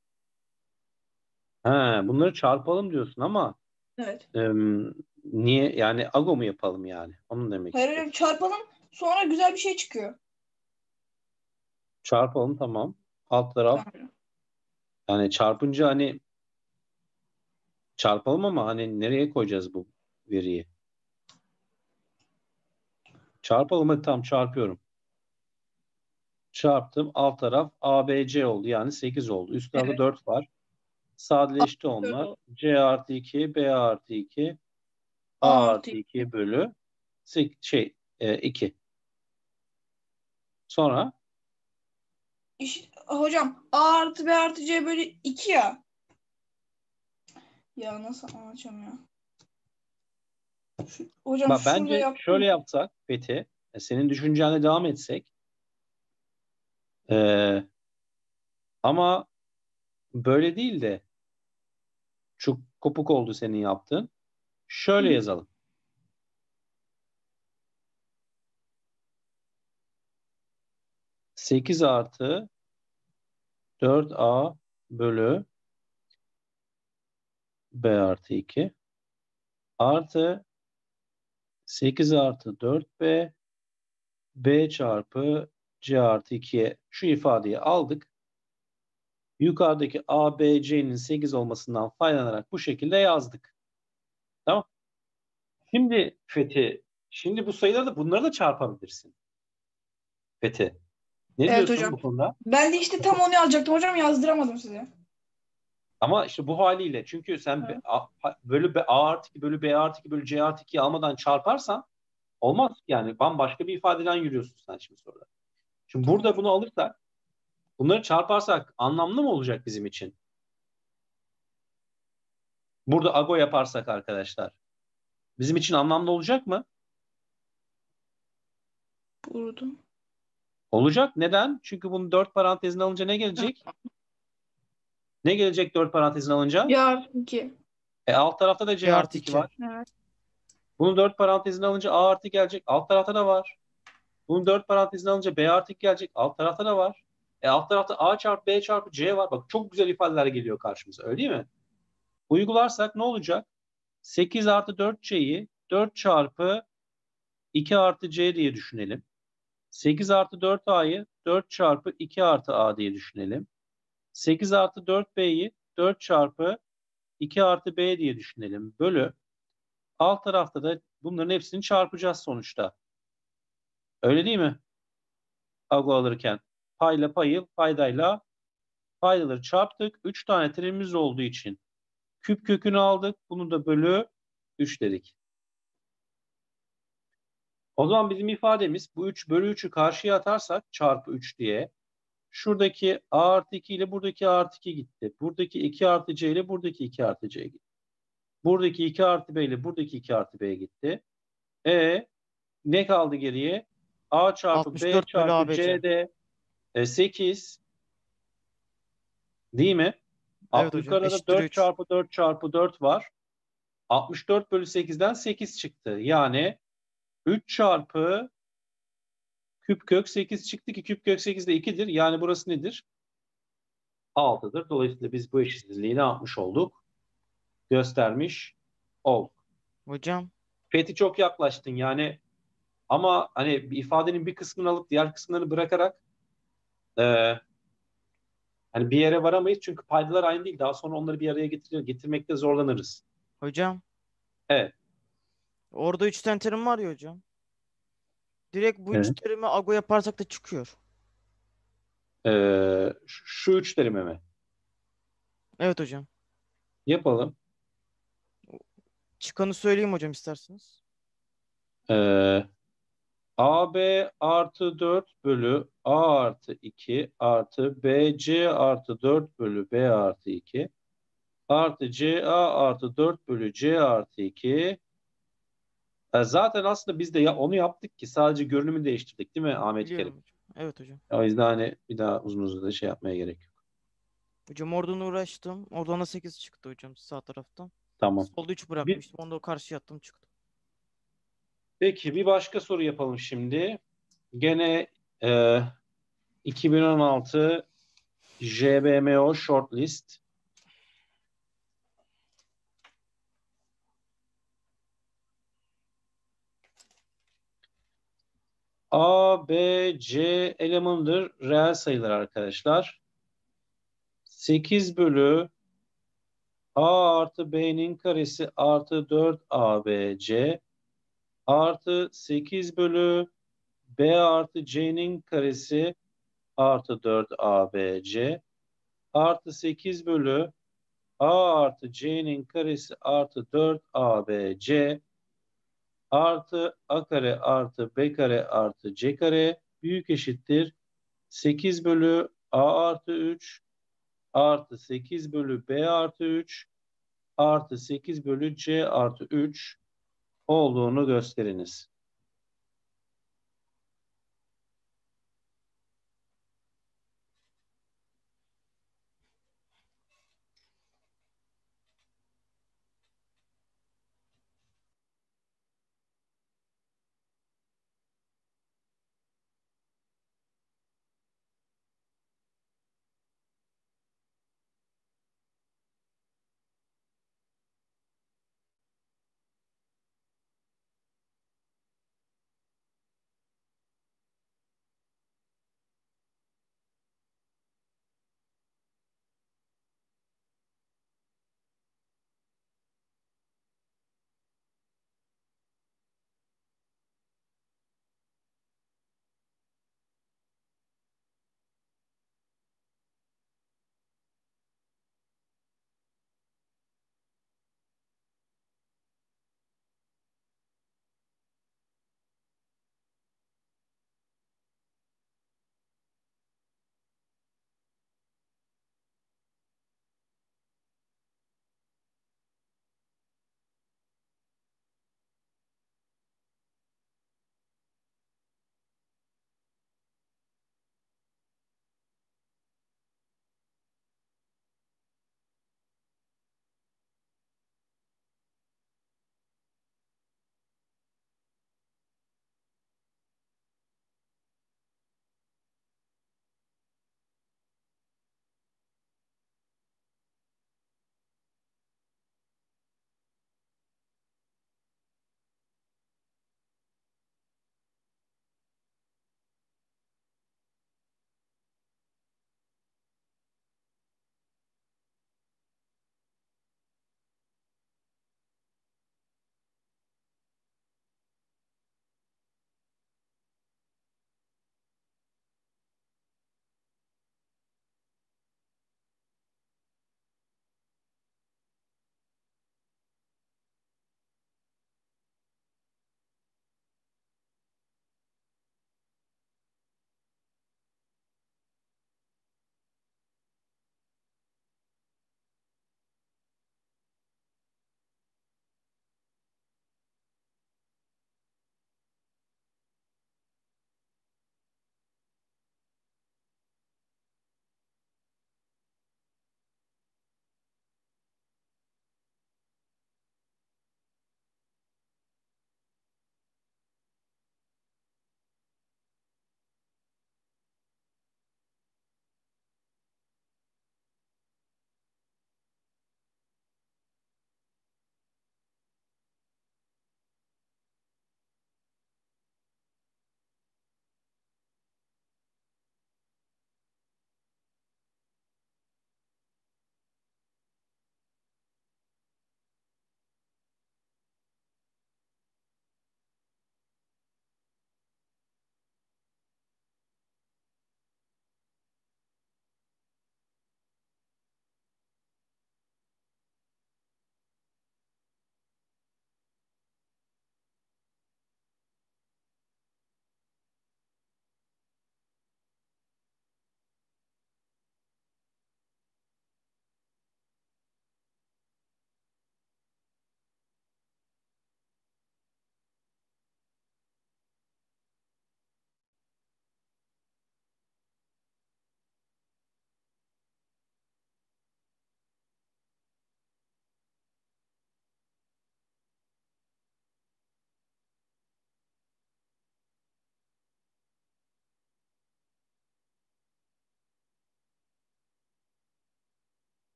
He, bunları çarpalım diyorsun ama Evet. niye yani ago mu yapalım yani? Onu demek Hayır istiyorum. hocam çarpalım. Sonra güzel bir şey çıkıyor. Çarpalım tamam. Alt taraf Tamam. yani çarpınca hani çarpalım ama hani nereye koyacağız bu veriyi? Çarpalım hadi tamam çarpıyorum. Çarptım. Alt taraf ABC oldu. Yani 8 oldu. Üst tarafta Evet. 4 var. Sadeleşti Dört onlar. oldu. C artı 2, B artı 2, A A artı artı 2 bölü 2. Sonra hocam A artı B artı C bölü 2 ya. Ya nasıl anlatacağım ya? Hocam bak şurada bence yaptım. şöyle yapsak Fethi, senin düşüncenle devam etsek ama böyle değil de çok kopuk oldu senin yaptığın. Şöyle Hı. yazalım. Sekiz artı 4A bölü B artı 2 artı 8 artı 4B B çarpı C artı 2'ye şu ifadeyi aldık. Yukarıdaki ABC'nin 8 olmasından faydalanarak bu şekilde yazdık. Tamam. Şimdi Fethi, şimdi bu sayıları da bunları da çarpabilirsin. Fethi. Ne Evet diyorsun hocam. bu konuda? Ben de işte tam onu yazacaktım hocam, yazdıramadım size. Ama işte bu haliyle çünkü sen Evet. bölü B, A artı 2 bölü B artı 2 bölü C artı 2'yi almadan çarparsan olmaz. Yani bambaşka bir ifadeden yürüyorsun sen şimdi soruda. Şimdi burada bunu alırsak bunları çarparsak anlamlı mı olacak bizim için? Burada ago yaparsak arkadaşlar bizim için anlamlı olacak mı? Buldum. Olacak. Neden? Çünkü bunu 4 parantezine alınca ne gelecek? Ne gelecek 4 parantezine alınca? C artı 2. Alt tarafta da C C artı artı 2 2. var. Evet. Bunu 4 parantezine alınca A artı gelecek. Alt tarafta da var. Bunu 4 parantezine alınca B artı gelecek. Alt tarafta da var. Alt tarafta A çarpı B çarpı C var. Bak çok güzel ifadeler geliyor karşımıza. Öyle değil mi? Uygularsak ne olacak? 8 artı 4C'yi 4 çarpı 2 artı C diye düşünelim. 8 artı 4A'yı 4 çarpı 2 artı A diye düşünelim. 8 artı 4B'yi 4 çarpı 2 artı B diye düşünelim. Bölü. Alt tarafta da bunların hepsini çarpacağız sonuçta. Öyle değil mi? Ago alırken. Payla payı, paydayla paydaları çarptık. 3 tane terimimiz olduğu için küp kökünü aldık. Bunu da bölü 3 dedik. O zaman bizim ifademiz bu 3 bölü 3'ü karşıya atarsak çarpı 3 diye şuradaki a artı 2 ile buradaki a artı 2 gitti. Buradaki 2 artı c ile buradaki 2 artı c gitti. Buradaki 2 artı b ile buradaki 2 artı b gitti. Ne kaldı geriye? A çarpı B 64 bölü çarpı ABC. C'de 8 değil mi? Evet hocam. Yukarıda Eşittir 4 3. çarpı 4 çarpı 4 var. 64 bölü 8'den 8 çıktı. Yani 3 çarpı küp kök 8 çıktı ki küp kök 8 de 2'dir. Yani burası nedir? 6'dır. Dolayısıyla biz bu eşitsizliği ne yapmış olduk? Göstermiş olduk. Hocam. Fethi çok yaklaştın yani, ama hani bir ifadenin bir kısmını alıp diğer kısımlarını bırakarak e, hani bir yere varamayız çünkü paydalar aynı değil. Daha sonra onları bir araya getirmekte zorlanırız. Hocam. Evet. Orada 3 tane terim var ya hocam. Direkt bu 3 Evet. terimi ago yaparsak da çıkıyor. Şu üç terime mi? Evet hocam. Yapalım. Çıkanı söyleyeyim hocam isterseniz. Ee, AB artı 4 bölü A artı 2 artı BC artı 4 bölü B artı 2 artı CA artı 4 bölü C artı 2. Zaten aslında biz de onu yaptık ki sadece görünümü değiştirdik değil mi Ahmet Biliyorum Kerim? hocam. Evet hocam. O yüzden hani bir daha uzun uzun da şey yapmaya gerek yok. Hocam oradan uğraştım. Oradan da 8 çıktı hocam sağ taraftan. Tamam. Solda 3 Bir, bırakmıştım. Onu da karşıya attım çıktı. peki bir başka soru yapalım şimdi. Gene e, 2016 JBMO Shortlist. A, B, C elemanıdır. Reel sayılar arkadaşlar. 8 bölü A artı B'nin karesi artı 4 ABC artı 8 bölü B artı C'nin karesi artı 4 ABC artı 8 bölü A artı C'nin karesi artı 4 ABC artı A kare artı B kare artı C kare büyük eşittir 8 bölü A artı 3 artı 8 bölü B artı 3 artı 8 bölü C artı 3 olduğunu gösteriniz.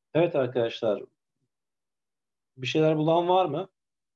Evet arkadaşlar. Bir şeyler bulan var mı?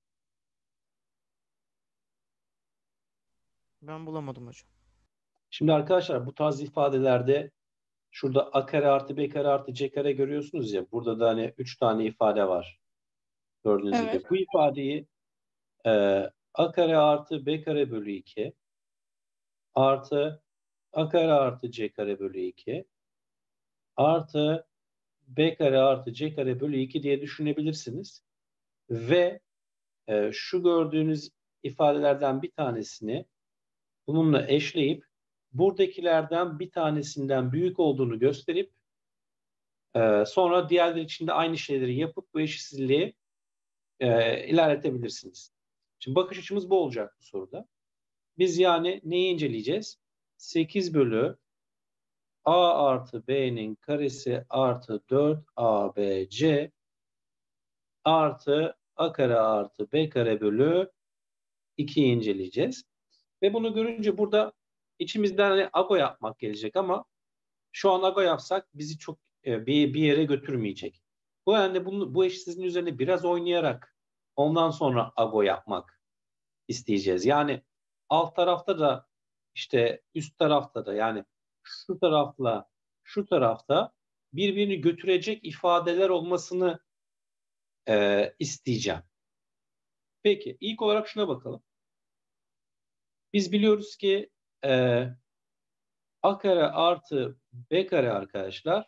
Ben bulamadım hocam. Şimdi arkadaşlar bu tarz ifadelerde şurada a kare artı b kare artı c kare görüyorsunuz ya. Burada da hani 3 tane ifade var. Gördüğünüz gibi. Evet. Bu ifadeyi e, a kare artı b kare bölü 2 artı a kare artı c kare bölü 2 artı b kare artı c kare bölü 2 diye düşünebilirsiniz. Ve şu gördüğünüz ifadelerden bir tanesini bununla eşleyip buradakilerden bir tanesinden büyük olduğunu gösterip sonra diğerleri için de aynı şeyleri yapıp bu eşitsizliği ilerletebilirsiniz. Şimdi bakış açımız bu olacak bu soruda. Biz yani neyi inceleyeceğiz? 8 bölü a artı b'nin karesi artı 4abc artı a kare artı b kare bölü 2'yi inceleyeceğiz. Ve bunu görünce burada içimizden hani ago yapmak gelecek ama şu an ago yapsak bizi çok bir yere götürmeyecek. Bu yani bu eşitsizliğin üzerine biraz oynayarak ondan sonra ago yapmak isteyeceğiz. Yani alt tarafta da işte üst tarafta da yani şu tarafla şu tarafta birbirini götürecek ifadeler olmasını isteyeceğim. Peki ilk olarak şuna bakalım. Biz biliyoruz ki a kare artı b kare arkadaşlar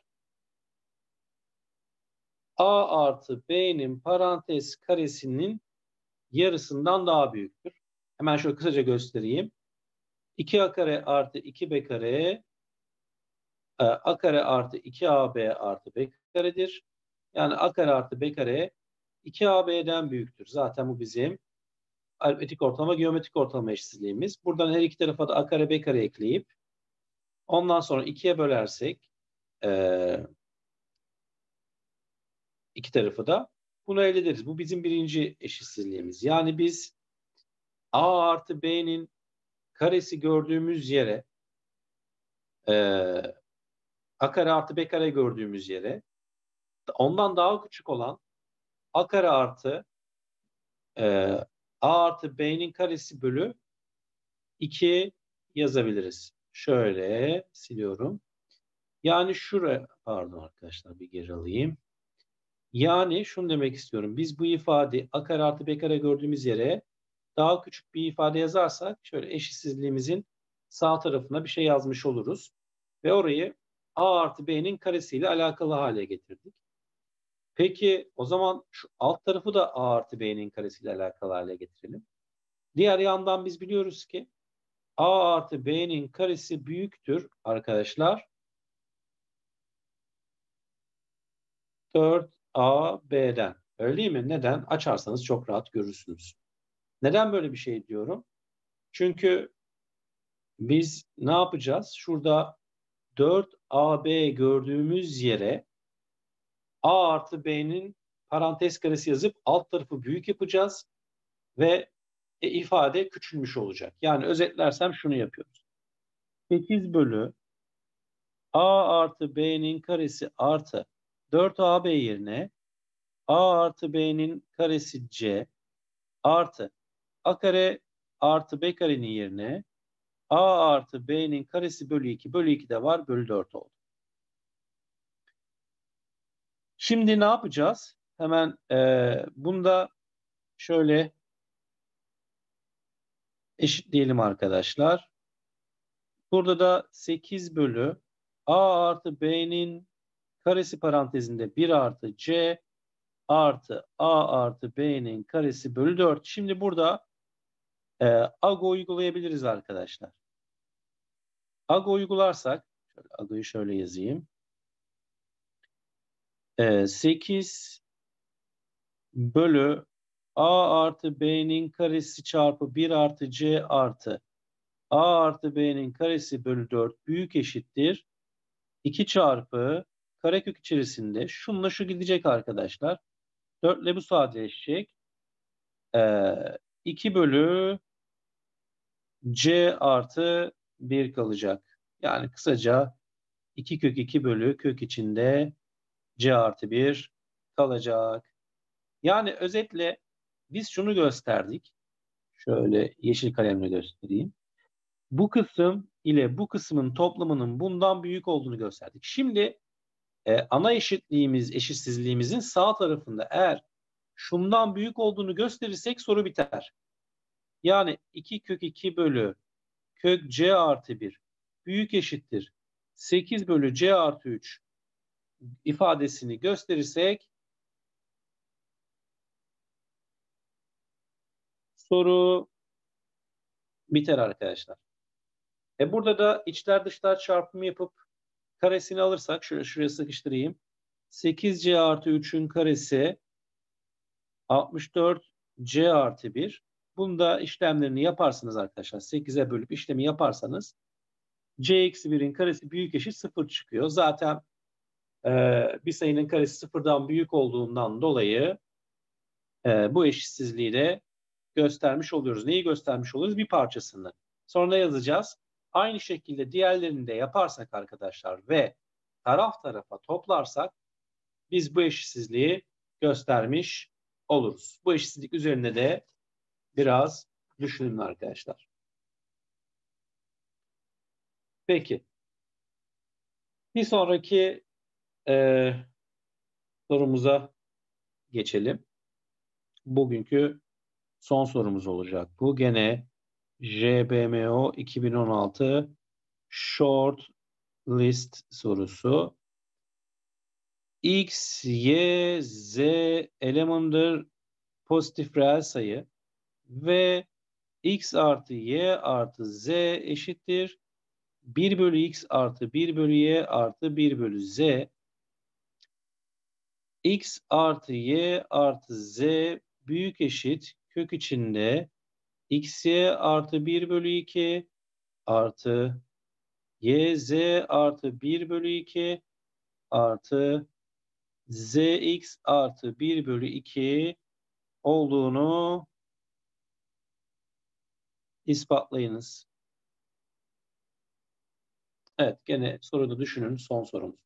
a artı b'nin parantez karesinin yarısından daha büyüktür. Hemen şöyle kısaca göstereyim. 2a kare artı 2b kare a kare artı 2ab artı b karedir. Yani a kare artı b kare 2ab'den büyüktür. Zaten bu bizim aritmetik ortalama, geometrik ortalama eşitsizliğimiz. Buradan her iki tarafa da a kare b kare ekleyip ondan sonra 2'ye bölersek iki tarafı da bunu elde ederiz. Bu bizim birinci eşitsizliğimiz. Yani biz a artı b'nin karesi gördüğümüz yere a kare artı b kare gördüğümüz yere ondan daha küçük olan a kare artı a artı b'nin karesi bölü 2 yazabiliriz. Şöyle siliyorum. Yani şuraya pardon arkadaşlar bir geri alayım. Yani şunu demek istiyorum. Biz bu ifade a kare artı b kare gördüğümüz yere daha küçük bir ifade yazarsak şöyle eşitsizliğimizin sağ tarafına bir şey yazmış oluruz. Ve orayı a artı b'nin karesiyle alakalı hale getirdik. Peki o zaman şu alt tarafı da a artı b'nin karesiyle alakalı hale getirelim. Diğer yandan biz biliyoruz ki a artı b'nin karesi büyüktür arkadaşlar 4ab'den. Öyle değil mi? Neden? Açarsanız çok rahat görürsünüz. Neden böyle bir şey diyorum? Çünkü biz ne yapacağız? Şurada 4AB gördüğümüz yere A artı B'nin parantez karesi yazıp alt tarafı büyük yapacağız ve ifade küçülmüş olacak. Yani özetlersem şunu yapıyoruz. 8 bölü A artı B'nin karesi artı 4AB yerine A artı B'nin karesi C artı A kare artı B karenin yerine A artı B'nin karesi bölü 2 bölü 2 de var bölü 4 oldu. Şimdi ne yapacağız? Hemen bunda şöyle eşitleyelim arkadaşlar. Burada da 8 bölü A artı B'nin karesi parantezinde 1 artı C artı A artı B'nin karesi bölü 4. Şimdi burada AGO uygulayabiliriz arkadaşlar. AGO uygularsak, şöyle AGO'yu şöyle yazayım. 8 bölü A artı B'nin karesi çarpı 1 artı C artı A artı B'nin karesi bölü 4 büyük eşittir. 2 çarpı karekök içerisinde şununla şu gidecek arkadaşlar. 4 ile bu sadeleşecek. 2 bölü C artı 1 kalacak. Yani kısaca 2 kök 2 bölü kök içinde C artı 1 kalacak. Yani özetle biz şunu gösterdik. Şöyle yeşil kalemle göstereyim. Bu kısım ile bu kısmın toplamının bundan büyük olduğunu gösterdik. Şimdi ana eşitliğimiz, eşitsizliğimizin sağ tarafında eğer şundan büyük olduğunu gösterirsek soru biter. Yani 2 kök 2 bölü kök C artı 1 büyük eşittir 8 bölü C artı 3 ifadesini gösterirsek soru biter arkadaşlar. Burada da içler dışlar çarpımı yapıp karesini alırsak şuraya sıkıştırayım. 8C artı 3'ün karesi 64C artı 1. Bunda işlemlerini yaparsınız arkadaşlar. 8'e bölüp işlemi yaparsanız C eksi 1'in karesi büyük eşit 0 çıkıyor. Zaten bir sayının karesi sıfırdan büyük olduğundan dolayı bu eşitsizliği de göstermiş oluyoruz. Neyi göstermiş oluyoruz? Bir parçasını. Sonra yazacağız. Aynı şekilde diğerlerini de yaparsak arkadaşlar ve taraf tarafa toplarsak biz bu eşitsizliği göstermiş oluruz. Bu eşitsizlik üzerinde de biraz düşünün arkadaşlar. Peki. Bir sonraki sorumuza geçelim. Bugünkü son sorumuz olacak. Bu gene JBMO 2016 Short List sorusu. X, Y, Z elemandır pozitif reel sayı ve X artı Y artı Z eşittir 1 bölü X artı 1 bölü Y artı 1 bölü Z. X artı Y artı Z büyük eşit kök içinde XY artı 1 bölü 2 artı YZ artı 1 bölü 2 artı ZX artı 1 bölü 2 olduğunu ispatlayınız. Evet, gene soruda düşünün, son sorumuz.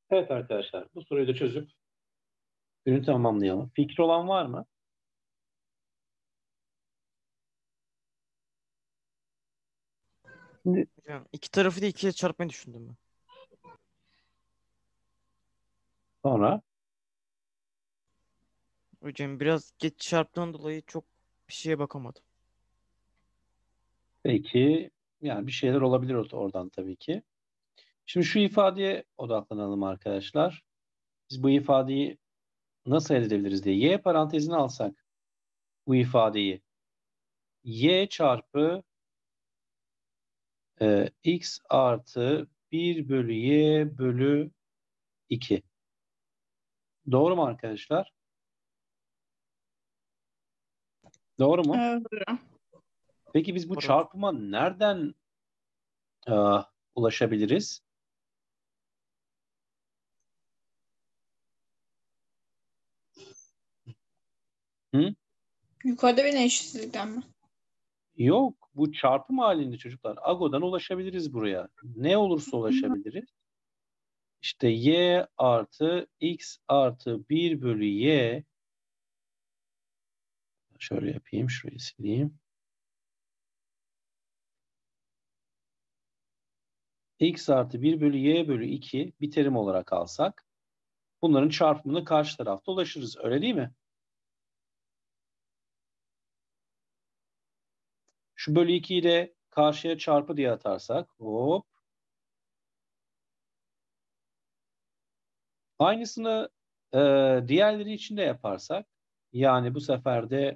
Evet arkadaşlar, bu soruyu da çözüp günü tamamlayalım. Fikri olan var mı? Şimdi Hocam iki tarafı da ikiye çarpmayı düşündüm ben. sonra Hocam biraz geç çarptığından dolayı çok bir şeye bakamadım. peki yani bir şeyler olabilir oradan tabii ki. Şimdi şu ifadeye odaklanalım arkadaşlar. Biz bu ifadeyi nasıl elde edebiliriz diye. Y parantezini alsak bu ifadeyi. Y çarpı x artı 1 bölü y bölü 2. Doğru mu arkadaşlar? Doğru mu? Evet hocam. Peki biz bu Doğru. çarpıma nereden e, ulaşabiliriz? Hı? Yukarıda beni eşitsizlikten mi? Yok. Bu çarpım halinde çocuklar. Ago'dan ulaşabiliriz buraya. Ne olursa ulaşabiliriz. İşte y artı x artı 1 bölü y. Şöyle yapayım. Şurayı sileyim. X artı 1 bölü y bölü 2 bir terim olarak alsak bunların çarpımını karşı tarafta ulaşırız. Öyle değil mi? Şu bölü 2'yi de karşıya çarpı diye atarsak hop. Aynısını diğerleri için de yaparsak yani bu sefer de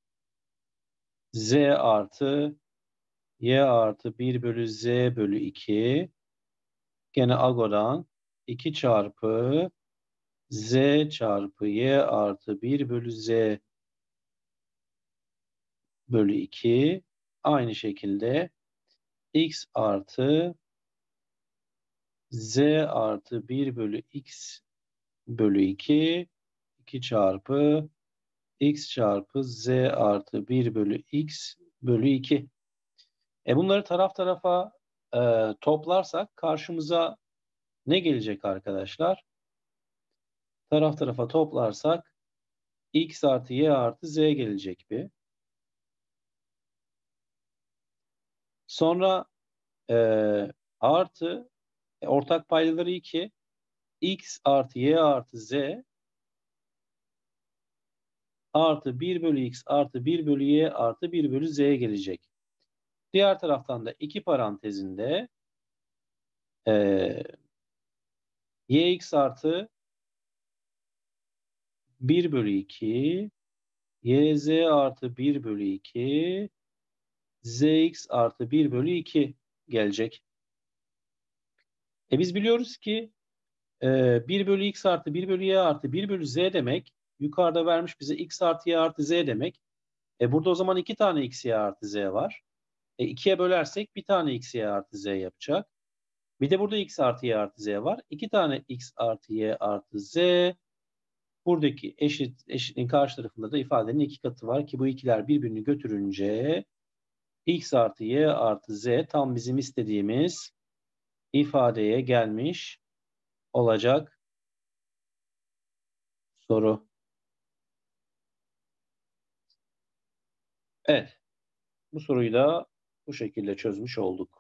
z artı y artı 1 bölü z bölü 2 gene Ago'dan 2 çarpı z çarpı y artı 1 bölü z bölü 2 aynı şekilde x artı z artı 1 bölü x bölü 2 2 çarpı x çarpı z artı 1 bölü x bölü 2. Bunları taraf tarafa toplarsak karşımıza ne gelecek arkadaşlar? Taraf tarafa toplarsak x artı y artı z gelecek bir. Sonra artı ortak paydaları 2 x artı y artı z artı 1 bölü x artı 1 bölü y artı 1 bölü z gelecek. Diğer taraftan da 2 parantezinde yx artı 1 bölü 2 yz artı 1 bölü 2 zx artı 1 bölü 2 gelecek. Biz biliyoruz ki 1 bölü x artı 1 bölü y artı 1 bölü z demek yukarıda vermiş bize x artı y artı z demek. Burada o zaman 2 tane x, y artı z var. 2'ye bölersek bir tane x, y artı z yapacak. Bir de burada x artı y artı z var. 2 tane x artı y artı z. Buradaki eşitliğin karşı tarafında da ifadenin 2 katı var ki bu ikiler birbirini götürünce x artı y artı z tam bizim istediğimiz ifadeye gelmiş olacak soru. Evet. Bu soruyu da bu şekilde çözmüş olduk.